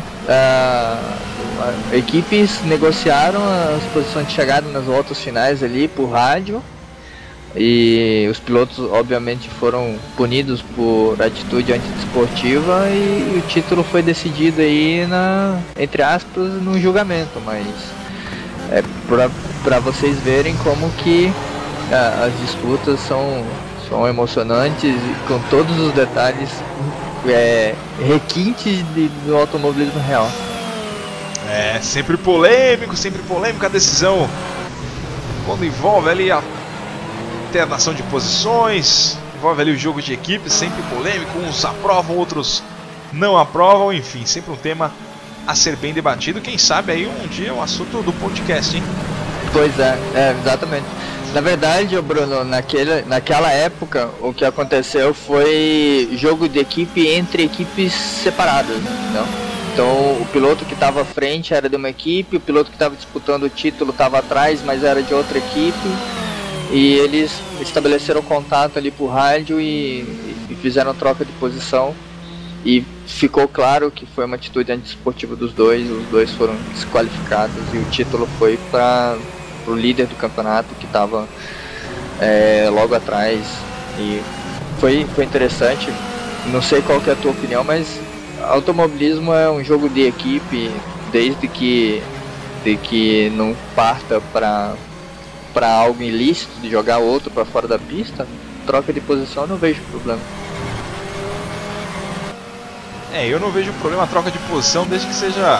Equipes negociaram as posições de chegada nas voltas finais ali por rádio e os pilotos obviamente foram punidos por atitude antidesportiva e o título foi decidido aí entre aspas, no julgamento, mas é para vocês verem como que as disputas são emocionantes e com todos os detalhes requintes do automobilismo real. É, sempre polêmico a decisão quando envolve ali a alternação de posições, envolve ali o jogo de equipe, sempre polêmico, uns aprovam, outros não aprovam, enfim, sempre um tema a ser bem debatido, quem sabe aí um dia um assunto do podcast, hein? Pois exatamente. Na verdade, Bruno, naquela época, o que aconteceu foi jogo de equipe entre equipes separadas, não? Então, o piloto que estava à frente era de uma equipe, o piloto que estava disputando o título estava atrás, mas era de outra equipe, e eles estabeleceram contato ali por rádio e fizeram troca de posição, e ficou claro que foi uma atitude antidesportiva dos dois, os dois foram desqualificados, e o título foi para o líder do campeonato, que estava logo atrás, e foi interessante. Não sei qual que é a tua opinião, mas automobilismo é um jogo de equipe, desde que não parta para algo ilícito, de jogar outro para fora da pista, troca de posição eu não vejo problema. Eu não vejo problema a troca de posição, desde que seja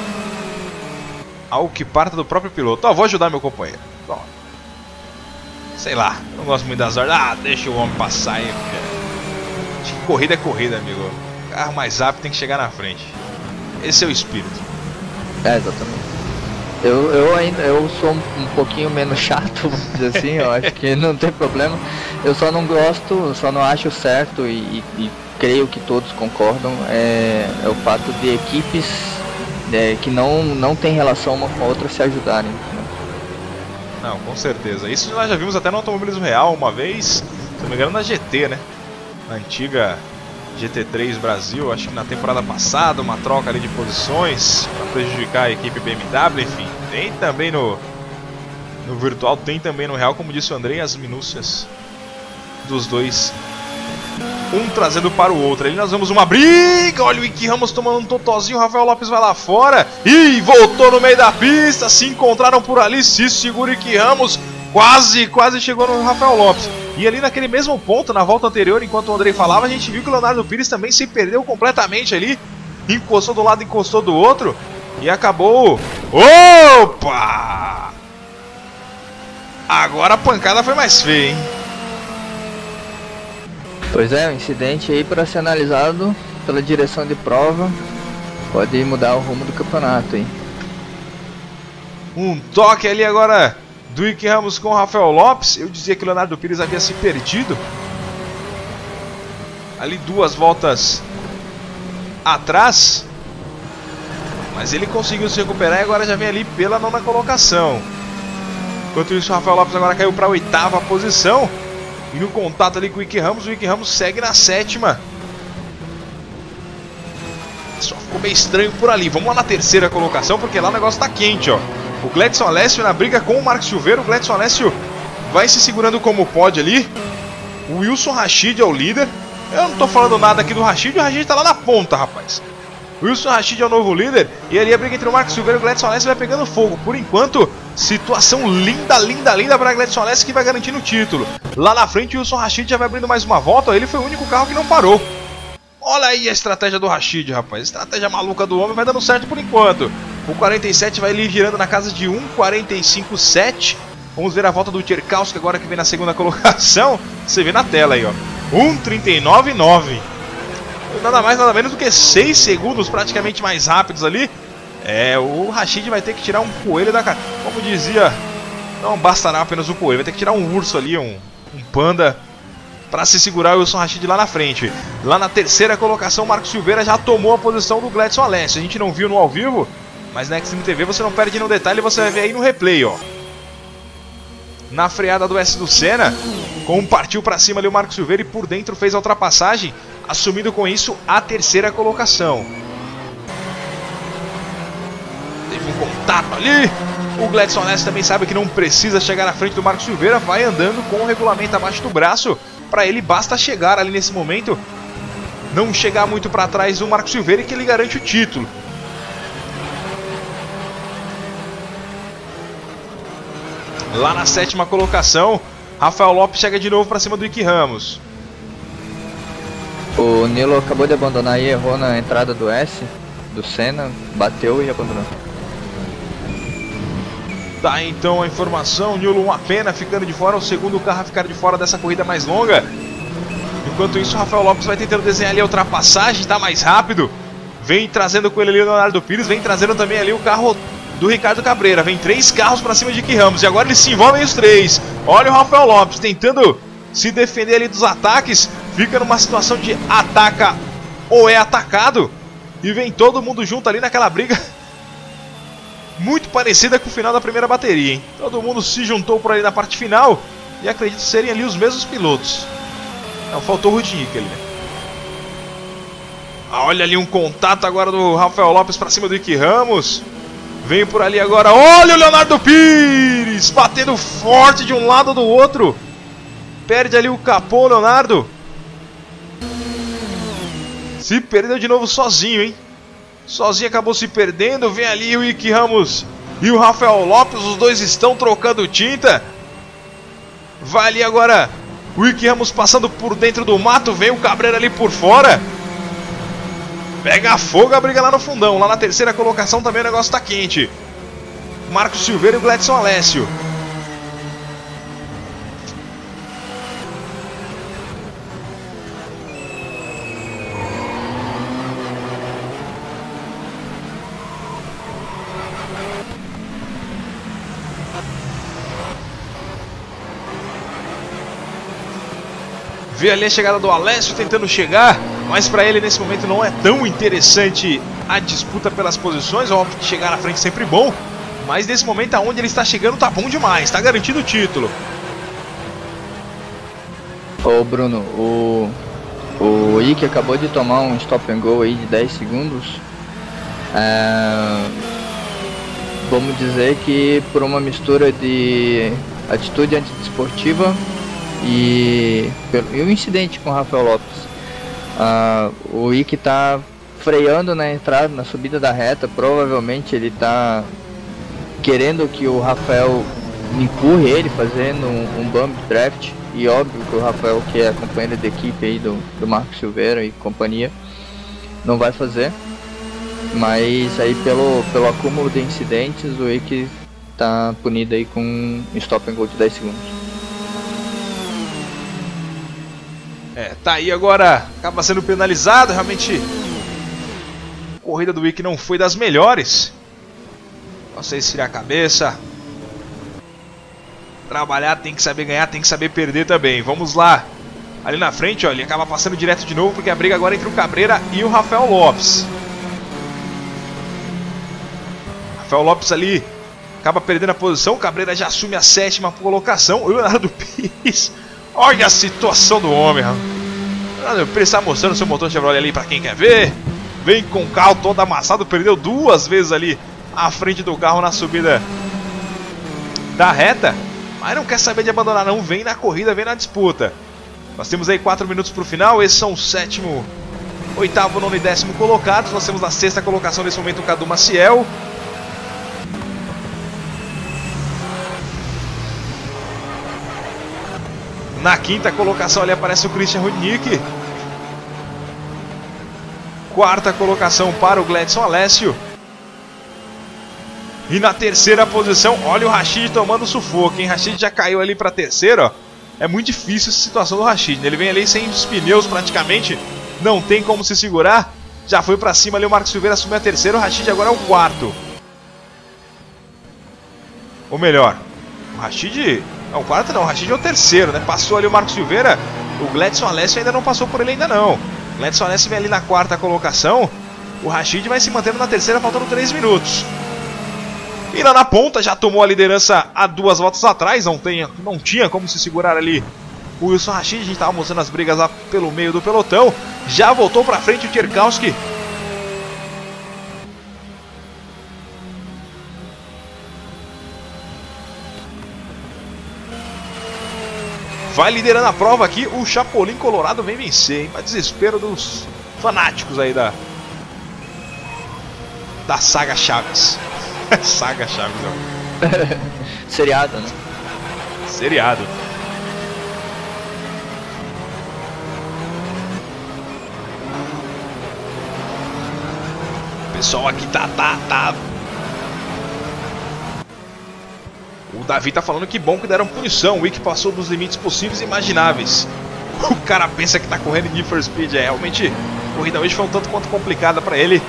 algo que parta do próprio piloto. Vou ajudar meu companheiro. Sei lá, não gosto muito das ordens. Ah, deixa o homem passar aí, cara. Acho que corrida é corrida, amigo. O carro mais rápido tem que chegar na frente. Esse é o espírito. É, exatamente. Eu sou um pouquinho menos chato, vamos dizer assim, eu acho que não tem problema. Eu só não gosto, só não acho certo e creio que todos concordam, é o fato de equipes que não tem relação uma com a outra se ajudarem. Não, com certeza. Isso nós já vimos até no automobilismo real uma vez, se não me engano na GT, né? Na antiga GT3 Brasil, acho que na temporada passada, uma troca ali de posições para prejudicar a equipe BMW, enfim. Tem também no virtual, tem também no real, como disse o Andrei, as minúcias dos dois, um trazendo para o outro. Ali nós vemos uma briga, olha o Icky Ramos tomando um totozinho, o Rafael Lopes vai lá fora e voltou no meio da pista, se encontraram por ali, se segura o Icky Ramos, quase chegou no Rafael Lopes. E ali naquele mesmo ponto, na volta anterior, enquanto o Andrei falava, a gente viu que o Leonardo Pires também se perdeu completamente ali. Encostou do lado, encostou do outro. E acabou... Opa! Agora a pancada foi mais feia, hein? Pois é, um incidente aí para ser analisado pela direção de prova. Pode mudar o rumo do campeonato, hein? Um toque ali agora... do Icky Ramos com o Rafael Lopes. Eu dizia que o Leonardo Pires havia se perdido ali 2 voltas atrás, mas ele conseguiu se recuperar e agora já vem ali pela 9ª colocação. Enquanto isso, o Rafael Lopes agora caiu para a 8ª posição e no contato ali com o Icky Ramos segue na 7ª. Só ficou meio estranho por ali. Vamos lá na 3ª colocação, porque lá o negócio tá quente, ó. O Gledson Alessio na briga com o Marcos Silveira. O Gledson Alessio vai se segurando como pode ali. O Wilson Rashid é o líder. Eu não tô falando nada aqui do Rashid. O Rashid tá lá na ponta, rapaz. O Wilson Rashid é o novo líder. E ali a briga entre o Marcos Silveira e o Gledson Alessio vai pegando fogo. Por enquanto, situação linda para Gledson Alessio, que vai garantindo o título. Lá na frente o Wilson Rashid já vai abrindo mais uma volta. Ele foi o único carro que não parou. Olha aí a estratégia do Rashid, rapaz. Estratégia maluca do homem, vai dando certo por enquanto. O 47 vai ali girando na casa de 1:45.7. Vamos ver a volta do Tcherkowski agora, que vem na 2ª colocação. Você vê na tela aí, ó. 1:39.9. Nada mais, nada menos do que 6 segundos praticamente mais rápidos ali. O Rashid vai ter que tirar um coelho da cara. Como dizia, não bastará apenas um coelho. Vai ter que tirar um urso ali, um panda, para se segurar o Wilson Rashid lá na frente. Lá na 3ª colocação, o Marcos Silveira já tomou a posição do Gledson Alessio. A gente não viu no ao vivo, mas na Xtreme TV você não perde no detalhe, você vai ver aí no replay, ó. Na freada do S do Senna, partiu para cima ali o Marcos Silveira e por dentro fez a ultrapassagem, assumindo com isso a 3ª colocação. Teve um contato ali. O Gledson Alessio também sabe que não precisa chegar na frente do Marcos Silveira, vai andando com o regulamento abaixo do braço. Para ele basta chegar ali nesse momento, não chegar muito para trás do Marcos Silveira, e que ele garante o título. Lá na 7ª colocação, Rafael Lopes chega de novo para cima do Icky Ramos. O Nilo acabou de abandonar e errou na entrada do S do Senna, bateu e abandonou. Tá então a informação, Nilo uma pena ficando de fora, o segundo carro a ficar de fora dessa corrida mais longa. Enquanto isso, o Rafael Lopes vai tentando desenhar ali a ultrapassagem, tá mais rápido. Vem trazendo com ele ali o Leonardo Pires, vem trazendo também ali o carro do Ricardo Cabreira. Vem 3 carros para cima de Icky Ramos e agora eles se envolvem os 3. Olha o Rafael Lopes tentando se defender ali dos ataques, fica numa situação de ataca ou é atacado. E vem todo mundo junto ali naquela briga muito parecida com o final da primeira bateria, hein? Todo mundo se juntou por ali na parte final e acredito serem ali os mesmos pilotos. Não, faltou o Rudnick ali, né? Olha ali um contato agora do Rafael Lopes para cima do Icky Ramos. Vem por ali agora, olha o Leonardo Pires batendo forte de um lado do outro. Perde ali o capô, Leonardo. Se perdeu de novo sozinho, hein? Sozinho acabou se perdendo. Vem ali o Icky Ramos e o Rafael Lopes. Os dois estão trocando tinta. Vai ali agora o Icky Ramos passando por dentro do mato. Vem o Cabreira ali por fora. Pega fogo a briga lá no fundão. Lá na 3ª colocação também o negócio tá quente. Marcos Silveira e o Gledson Alessio. Vê ali a chegada do Alessio tentando chegar, mas para ele nesse momento não é tão interessante a disputa pelas posições. Óbvio que chegar na frente é sempre bom, mas nesse momento aonde ele está chegando tá bom demais, tá garantido o título. Ô Bruno, o Ike acabou de tomar um stop and go aí de 10 segundos. Vamos dizer que por uma mistura de atitude antidesportiva e um incidente com o Rafael Lopes. O Ike tá freando na entrada, na subida da reta. Provavelmente ele tá querendo que o Rafael empurre ele, fazendo um bump draft. E óbvio que o Rafael, que é companheiro de equipe aí do Marco Silveira e companhia, não vai fazer. Mas aí pelo acúmulo de incidentes, o Ike tá punido aí com um stop and go de 10 segundos. Tá aí agora, acaba sendo penalizado. Realmente a corrida do Ike não foi das melhores. Não sei se tirar a cabeça. Trabalhar, tem que saber ganhar, tem que saber perder também. Vamos lá. Ali na frente, ó, ele acaba passando direto de novo, porque a briga agora é entre o Cabreira e o Rafael Lopes. Rafael Lopes ali acaba perdendo a posição. O Cabreira já assume a 7ª colocação. O Leonardo Pires, olha a situação do homem. O Leonardo Pires está mostrando seu motor Chevrolet ali para quem quer ver. Vem com o carro todo amassado. Perdeu 2 vezes ali à frente do carro na subida da reta. Mas não quer saber de abandonar não, vem na corrida, vem na disputa. Nós temos aí 4 minutos para o final, esses são o 7º, 8º, 9º e 10º colocados. Nós temos na 6ª colocação nesse momento o Cadu Maciel. Na 5ª colocação ali aparece o Christian Rudnick. 4ª colocação para o Gledson Alessio. E na 3ª posição, olha o Rashid tomando sufoco, hein? Rashid já caiu ali para 3ª, ó. É muito difícil essa situação do Rashid. Ele vem ali sem os pneus praticamente, não tem como se segurar. Já foi para cima ali o Marcos Silveira, assumiu a 3ª, o Rashid agora é o 4º. Ou melhor, o Rashid... Não, o 4º não, o Rashid é o 3º, né? Passou ali o Marcos Silveira, o Gledson Alessio ainda não passou por ele ainda não. O Gledson Alessio vem ali na 4ª colocação, o Rashid vai se mantendo na 3ª, faltando 3 minutos. E lá na ponta já tomou a liderança há 2 voltas atrás, não tinha como se segurar ali o Wilson Rashid. A gente estava mostrando as brigas lá pelo meio do pelotão. Já voltou para frente o Tcherkowski. Vai liderando a prova aqui, o Chapolin Colorado vem vencer, hein? Para desespero dos fanáticos aí da saga Chaves. Saga Chaves, não. Seriado, né? Seriado. O pessoal aqui tá. O Davi tá falando que bom que deram punição. O Wick passou dos limites possíveis e imagináveis. O cara pensa que tá correndo em Need for Speed. Realmente, a corrida hoje foi um tanto quanto complicada pra ele.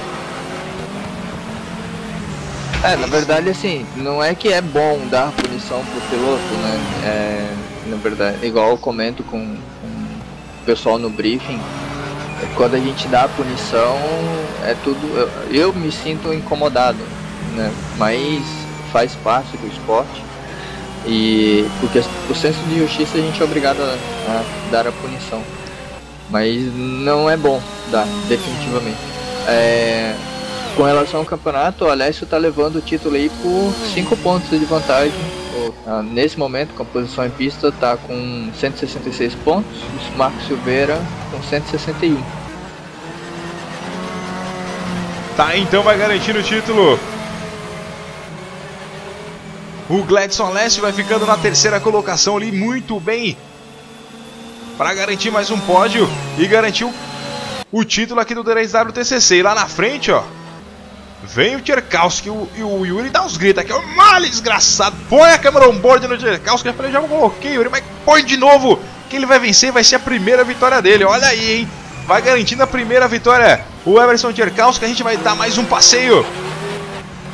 Na verdade, assim, não é que é bom dar punição pro piloto, né? Na verdade, igual eu comento com o pessoal no briefing, quando a gente dá a punição, é tudo... Eu me sinto incomodado, né? Mas faz parte do esporte, e porque o senso de justiça a gente é obrigado a dar a punição. Mas não é bom dar, definitivamente. Com relação ao campeonato, o Alessio está levando o título aí por 5 pontos de vantagem. Nesse momento, com a posição em pista, está com 166 pontos. O Marco Silveira com 161. Tá, então vai garantir o título. O Gledson Alessio vai ficando na 3ª colocação ali, muito bem, para garantir mais um pódio e garantir o título aqui do 3WTCC. E lá na frente, ó, vem o Tcherkowski e o Yuri dá uns gritos aqui. Olha, desgraçado, põe a câmera on-board no Tcherkowski. Eu falei, já coloquei, Yuri, mas põe de novo, que ele vai vencer, vai ser a primeira vitória dele. Olha aí, hein, vai garantindo a primeira vitória o Emerson Tcherkowski. A gente vai dar mais um passeio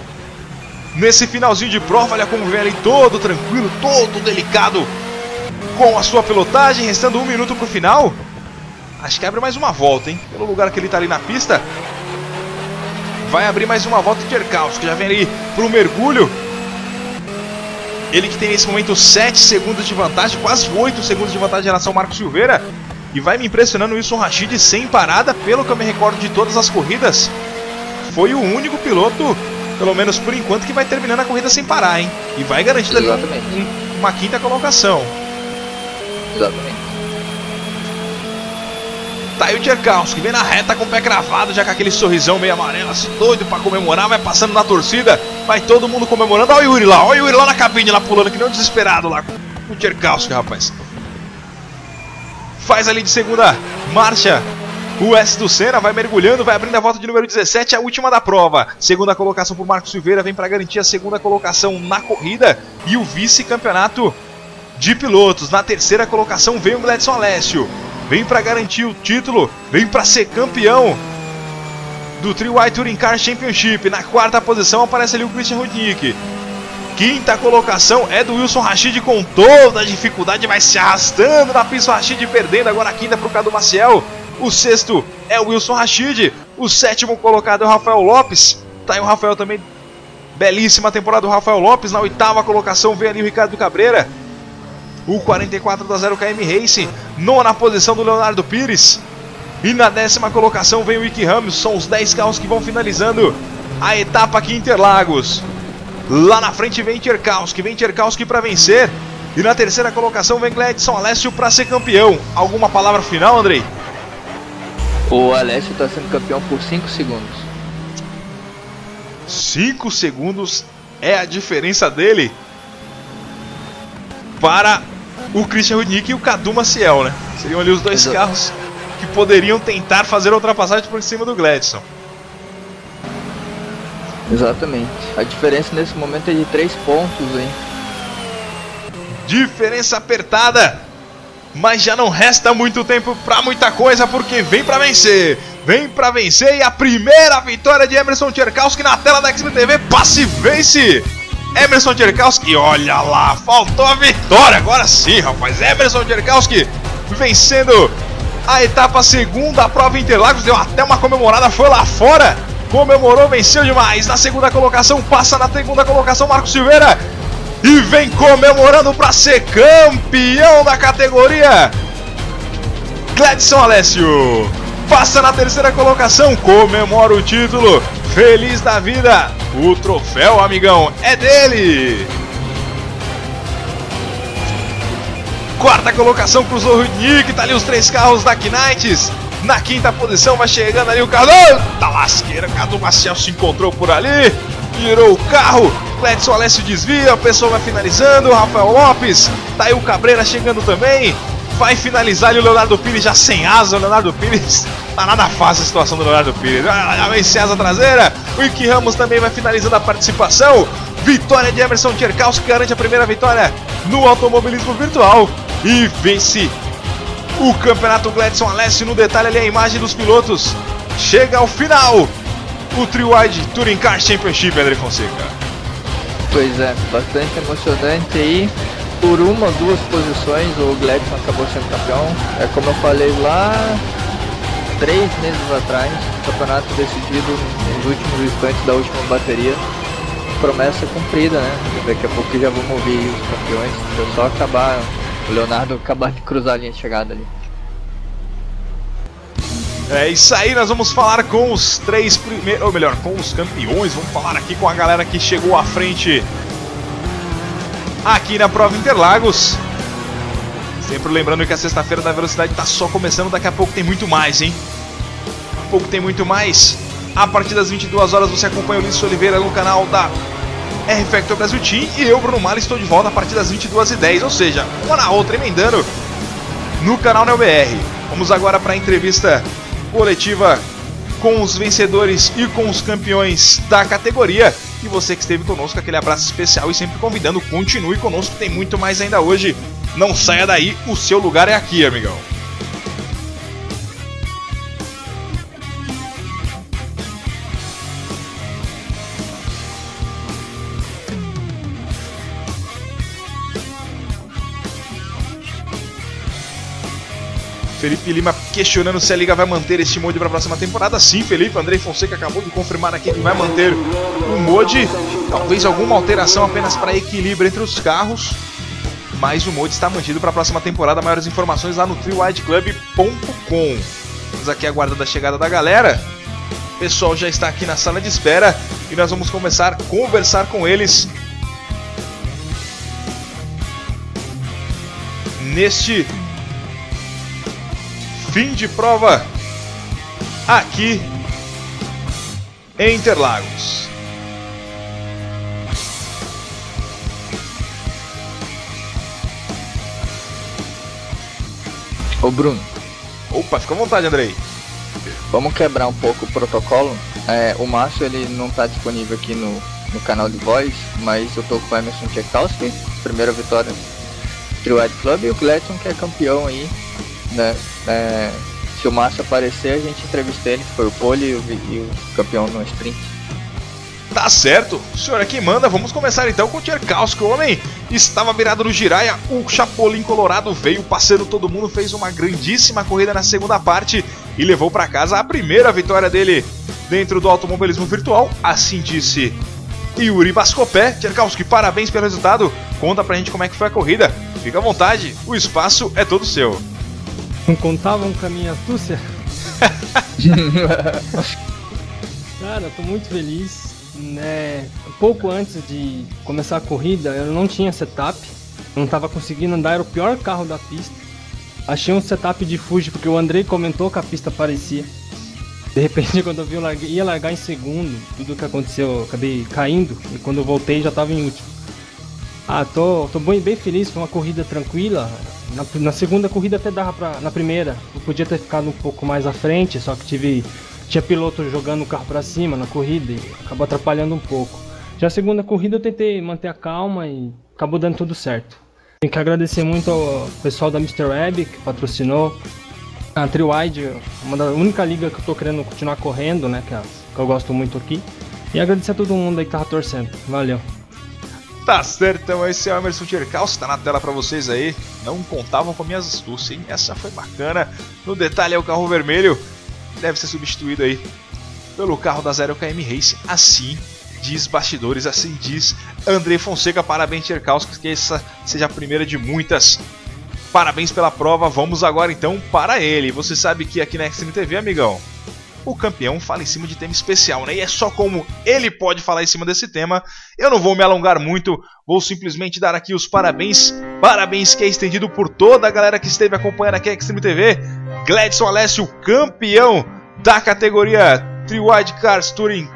nesse finalzinho de prova. Olha como vem ali, todo tranquilo, todo delicado. com a sua pilotagem, restando 1 minuto pro final. Acho que abre mais uma volta, hein? Pelo lugar que ele tá ali na pista. Vai abrir mais uma volta de Tcherkavsky, que já vem ali pro mergulho. Ele que tem nesse momento 7 segundos de vantagem, quase 8 segundos de vantagem em relação ao Marcos Silveira. E vai me impressionando o Wilson Rashid sem parada, pelo que eu me recordo de todas as corridas. Foi o único piloto, pelo menos por enquanto, que vai terminando a corrida sem parar, hein? E vai garantir ali uma 5ª colocação. Exatamente. Tá aí o Tcherkavsky, vem na reta com o pé cravado, já com aquele sorrisão meio amarelo, assim, doido pra comemorar, vai passando na torcida, vai todo mundo comemorando. Olha o Yuri lá na cabine, lá pulando, que nem um desesperado lá com o Tcherkavsky, rapaz. Faz ali de segunda marcha o S do Senna, vai mergulhando, vai abrindo a volta de número 17, a última da prova. Segunda colocação pro Marcos Silveira, vem pra garantir a segunda colocação na corrida e o vice-campeonato de pilotos. Na terceira colocação vem o Gledson Alessio. Vem para garantir o título, vem para ser campeão do 3Y Touring Car Championship. Na 4ª posição aparece ali o Christian Rudnick. 5ª colocação é do Wilson Rashid com toda a dificuldade, vai se arrastando na pista. O Rashid perdendo agora a 5ª para o Cadu Maciel. O 6º é o Wilson Rashid. O 7º colocado é o Rafael Lopes. Tá aí o Rafael também, belíssima temporada do Rafael Lopes. Na 8ª colocação vem ali o Ricardo Cabreira. O 44 da 0 KM Racing, 9ª posição do Leonardo Pires. E na 10ª colocação vem o Icky Ramos. São os 10 carros que vão finalizando a etapa aqui em Interlagos. Lá na frente vem Tcherkavsky para vencer. E na 3ª colocação vem Gledson Alessio para ser campeão. Alguma palavra final, Andrei? O Alessio está sendo campeão por 5 segundos. 5 segundos é a diferença dele para o Christian Rudnick e o Cadu Maciel, né? Seriam ali os dois carros que poderiam tentar fazer a ultrapassagem por cima do Gledson. Exatamente. A diferença nesse momento é de 3 pontos, hein? Diferença apertada, mas já não resta muito tempo para muita coisa, porque vem para vencer. Vem para vencer e a primeira vitória de Emerson Tcherkavsky na tela da XBTV. Passe vence! Emerson Tcherkavsky, olha lá, faltou a vitória, agora sim, rapaz. Emerson Tcherkavsky vencendo a etapa segunda, a prova Interlagos, deu até uma comemorada, foi lá fora, comemorou, venceu demais. Na segunda colocação, passa na segunda colocação Marcos Silveira e vem comemorando para ser campeão da categoria. Gledson Alessio passa na 3ª colocação, comemora o título, feliz da vida. O troféu, amigão, é dele. 4ª colocação cruzou o Rudnick, tá ali os 3 carros da Knights. Na 5ª posição vai chegando ali o Cadu. Da lasqueira, Cadu Maciel se encontrou por ali, girou o carro. Gledson Alessio desvia, a pessoa vai finalizando. Rafael Lopes, tá aí o Cabreira chegando também. Vai finalizar ali o Leonardo Pires já sem asa. O Leonardo Pires, tá nada fácil a situação do Leonardo Pires. Já vem sem asa traseira. O Icky Ramos também vai finalizando a participação. Vitória de Emerson Tcherkavsky, que garante a primeira vitória no automobilismo virtual. E vence o campeonato Gledson Alessio. No detalhe ali a imagem dos pilotos. Chega ao final o 3Y Touring Car Championship, André Fonseca. Pois é, bastante emocionante aí. Por 1 ou 2 posições o Gledson acabou sendo campeão. É como eu falei lá 3 meses atrás, campeonato decidido nos últimos instantes da última bateria. Promessa cumprida, né? Daqui a pouco já vamos ouvir os campeões. É só acabar, o Leonardo acabar de cruzar a linha de chegada ali. É isso aí, nós vamos falar com os 3 primeiros, ou melhor, com os campeões. Vamos falar aqui com a galera que chegou à frente aqui na prova Interlagos. Sempre lembrando que a sexta-feira da velocidade está só começando, daqui a pouco tem muito mais, hein? Daqui a pouco tem muito mais. A partir das 22 horas você acompanha o Ulisses Oliveira no canal da R-Factor Brasil Team. E eu, Bruno Mali, estou de volta a partir das 22h10, ou seja, uma na outra, emendando no canal NeoBR. Vamos agora para a entrevista coletiva com os vencedores e com os campeões da categoria. E você que esteve conosco, aquele abraço especial e sempre convidando, continue conosco, tem muito mais ainda hoje. Não saia daí, o seu lugar é aqui, amigão. Felipe Lima questionando se a Liga vai manter este mod para a próxima temporada. Sim, Felipe, Andrei Fonseca acabou de confirmar aqui que vai manter o mod. Talvez alguma alteração apenas para equilíbrio entre os carros, mas o mod está mantido para a próxima temporada. Maiores informações lá no triwideclub.com. Estamos aqui aguardando a chegada da galera. O pessoal já está aqui na sala de espera e nós vamos começar a conversar com eles neste fim de prova aqui em Interlagos. Ô Bruno. Opa, fica à vontade, Andrei. Vamos quebrar um pouco o protocolo. O Márcio ele não está disponível aqui no canal de voz, mas eu tô com o Emerson Tchaikovsky, primeira vitória do Triwide Club, e o Gledson, que é campeão aí, né? Se o Márcio aparecer, a gente entrevista ele, que foi o pole e o campeão no sprint. Tá certo, o senhor aqui manda. Vamos começar então com o Tchaikovsky. O homem estava virado no Jiraiya, o Chapolin Colorado veio passando todo mundo, fez uma grandíssima corrida na segunda parte e levou para casa a primeira vitória dele dentro do automobilismo virtual, assim disse Yuri Bascopé. Tchaikovsky, parabéns pelo resultado, conta pra gente como é que foi a corrida, fica à vontade, o espaço é todo seu. Não contavam com a minha astúcia? Cara, tô muito feliz. Pouco antes de começar a corrida, eu não tinha setup, não estava conseguindo andar, era o pior carro da pista. Achei um setup de Fuji, porque o Andrei comentou que a pista parecia. De repente, quando eu vi, ia largar em segundo, tudo que aconteceu, eu acabei caindo, e quando eu voltei já estava em último. Tô bem feliz, foi uma corrida tranquila. Na segunda corrida até dava pra... Na primeira, eu podia ter ficado um pouco mais à frente, só que tinha piloto jogando o carro pra cima na corrida e acabou atrapalhando um pouco. Já a segunda corrida eu tentei manter a calma e acabou dando tudo certo. Tenho que agradecer muito ao pessoal da Mr. Web, que patrocinou a Triwide, uma da única liga que eu tô querendo continuar correndo, né, que eu gosto muito aqui. E agradecer a todo mundo aí que tava torcendo. Valeu. Tá certo, então esse é o Emerson Tchaikovsky, tá na tela pra vocês aí. Não contavam com minhas astúcias, hein? Essa foi bacana. No detalhe é o carro vermelho, deve ser substituído aí pelo carro da 0KM Racing, assim diz bastidores, assim diz Andrei Fonseca. Parabéns, Tchaikovsky, que essa seja a primeira de muitas. Parabéns pela prova, vamos agora então para ele. Você sabe que aqui na Extreme TV, amigão, o campeão fala em cima de tema especial, né? E é só como ele pode falar em cima desse tema. Eu não vou me alongar muito, vou simplesmente dar aqui os parabéns. Parabéns que é estendido por toda a galera que esteve acompanhando aqui a Extreme TV. Gledson Alessio, campeão da categoria Triwide Cars Touring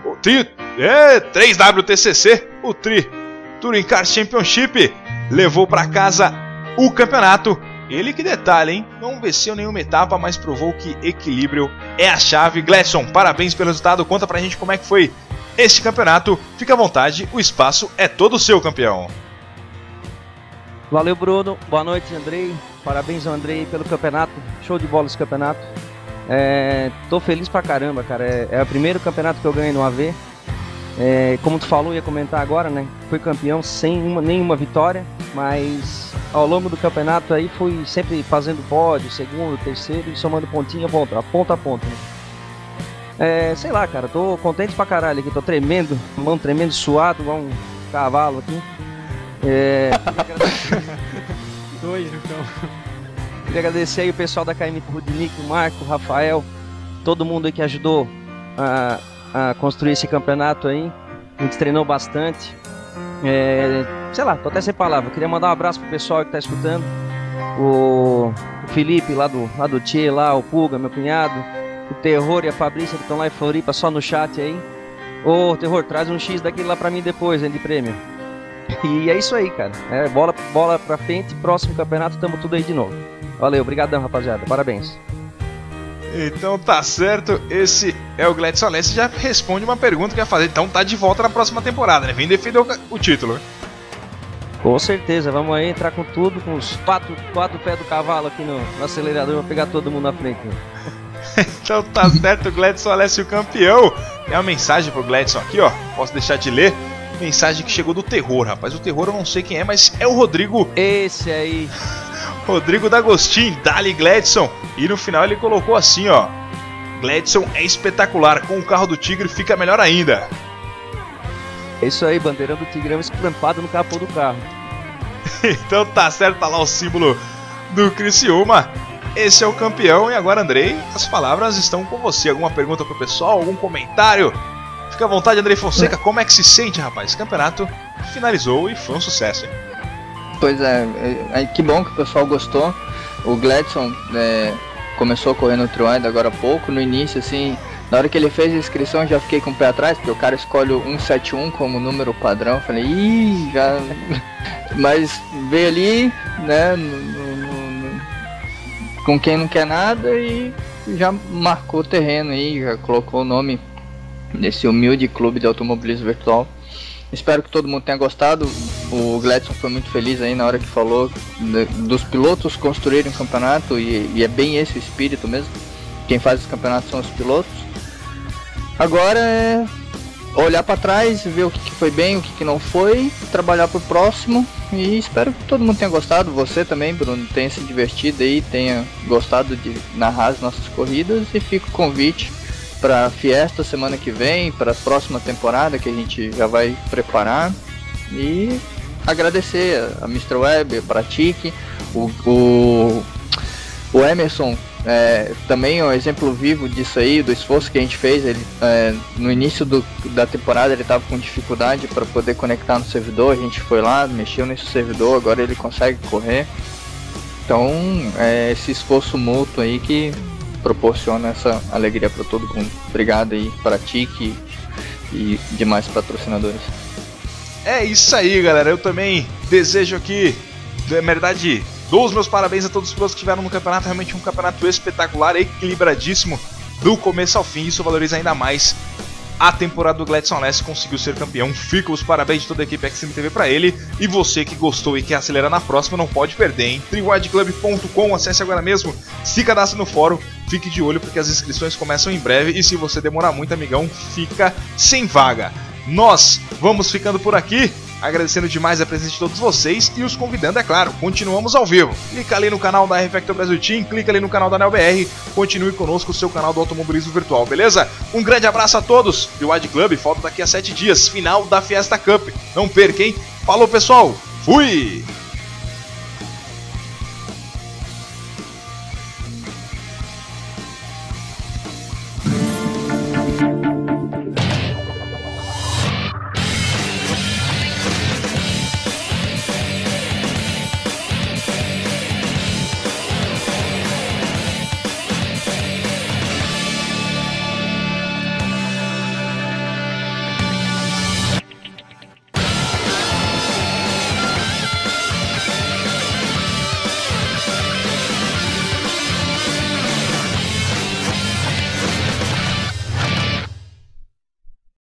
3WTCC, o Touring Cars Championship, levou para casa o campeonato. Ele que detalhe, hein? Não venceu nenhuma etapa, mas provou que equilíbrio é a chave. Gledson, parabéns pelo resultado. Conta pra gente como é que foi este campeonato. Fica à vontade, o espaço é todo seu, campeão. Valeu, Bruno. Boa noite, Andrei. Parabéns ao Andrei pelo campeonato. Show de bola esse campeonato. Tô feliz pra caramba, cara. É o primeiro campeonato que eu ganhei no AV. Como tu falou, ia comentar agora, né? Fui campeão sem nenhuma vitória, mas ao longo do campeonato aí fui sempre fazendo pódio, segundo, terceiro e somando pontinho a ponta, né? Sei lá, cara, tô contente pra caralho aqui, tô tremendo, mão tremendo, suado, igual um cavalo aqui. Dois, então. Queria agradecer aí o pessoal da KM Rudinic, o Marco, o Rafael, todo mundo aí que ajudou a construir esse campeonato aí. A gente treinou bastante. Sei lá, tô até sem palavra. Queria mandar um abraço pro pessoal que tá escutando. O Felipe lá do Tchê, lá, o Puga, meu cunhado, o Terror e a Fabrícia que estão lá em Floripa, só no chat aí. Ô, Terror, traz um X daquele lá pra mim depois, hein, de prêmio. E é isso aí, cara. Bola pra frente, próximo campeonato, tamo tudo aí de novo. Valeu, obrigadão, rapaziada. Parabéns. Então tá certo, esse é o Gledson Alessio. Já responde uma pergunta que ia fazer. Então tá de volta na próxima temporada, né? Vem defender o título. Com certeza, vamos aí entrar com tudo, com os quatro pés do cavalo aqui no acelerador, vou pegar todo mundo na frente. Então tá certo, o Gledson Alessio campeão. Tem uma mensagem pro Gledson aqui, ó. Posso deixar de ler? Mensagem que chegou do Terror, rapaz. O Terror eu não sei quem é, mas é o Rodrigo. Esse aí. Rodrigo D'Agostin, Dali Gladson. E no final ele colocou assim, ó: Gladson é espetacular, com o carro do Tigre fica melhor ainda. É isso aí, bandeirão do Tigrão estampada no capô do carro. Então tá certo, tá lá o símbolo do Criciúma. Esse é o campeão. E agora, Andrei, as palavras estão com você. Alguma pergunta pro pessoal? Algum comentário? Fica à vontade, Andrei Fonseca. Como é que se sente, rapaz? Esse campeonato finalizou e foi um sucesso, hein? Pois é, que bom que o pessoal gostou. O Gladson começou a correr no Truand agora há pouco. No início, assim, na hora que ele fez a inscrição, já fiquei com o pé atrás, porque o cara escolhe o 171 como número padrão. Falei, ih, já... Mas veio ali, né, com quem não quer nada e já marcou o terreno aí, já colocou o nome desse humilde clube de automobilismo virtual. Espero que todo mundo tenha gostado. O Gladson foi muito feliz aí na hora que falou dos pilotos construírem um campeonato, e é bem esse o espírito mesmo. Quem faz os campeonatos são os pilotos. Agora é olhar para trás, ver o que foi bem, o que não foi, trabalhar pro próximo, e espero que todo mundo tenha gostado. Você também, Bruno, tenha se divertido aí, tenha gostado de narrar as nossas corridas, e fica o convite para a Fiesta semana que vem, para a próxima temporada que a gente já vai preparar, e agradecer a Mr. Web, para a Tiki, o Emerson. Também é um exemplo vivo disso aí, do esforço que a gente fez. Ele, no início da temporada ele estava com dificuldade para poder conectar no servidor, a gente foi lá, mexeu nesse servidor, agora ele consegue correr. Então esse esforço mútuo aí que proporciona essa alegria para todo mundo. Obrigado aí para a TIC e demais patrocinadores. É isso aí, galera. Eu também desejo aqui, na verdade, dou os meus parabéns a todos os pilotos que estiveram no campeonato. Realmente um campeonato espetacular, equilibradíssimo do começo ao fim. Isso valoriza ainda mais a temporada do Gladson Alessi, conseguiu ser campeão. Fica os parabéns de toda a equipe Xtreme TV para ele. E você que gostou e quer acelerar na próxima, não pode perder, hein? TriWideClub.com, acesse agora mesmo, se cadastre no fórum, fique de olho porque as inscrições começam em breve. E se você demorar muito, amigão, fica sem vaga. Nós vamos ficando por aqui, agradecendo demais a presença de todos vocês e os convidando, é claro, continuamos ao vivo. Clica ali no canal da R-Factor Brasil Team, clica ali no canal da NeoBR, continue conosco o seu canal do automobilismo virtual, beleza? Um grande abraço a todos, e o Wide Club volta daqui a 7 dias, final da Fiesta Cup. Não perca, hein? Falou, pessoal, fui!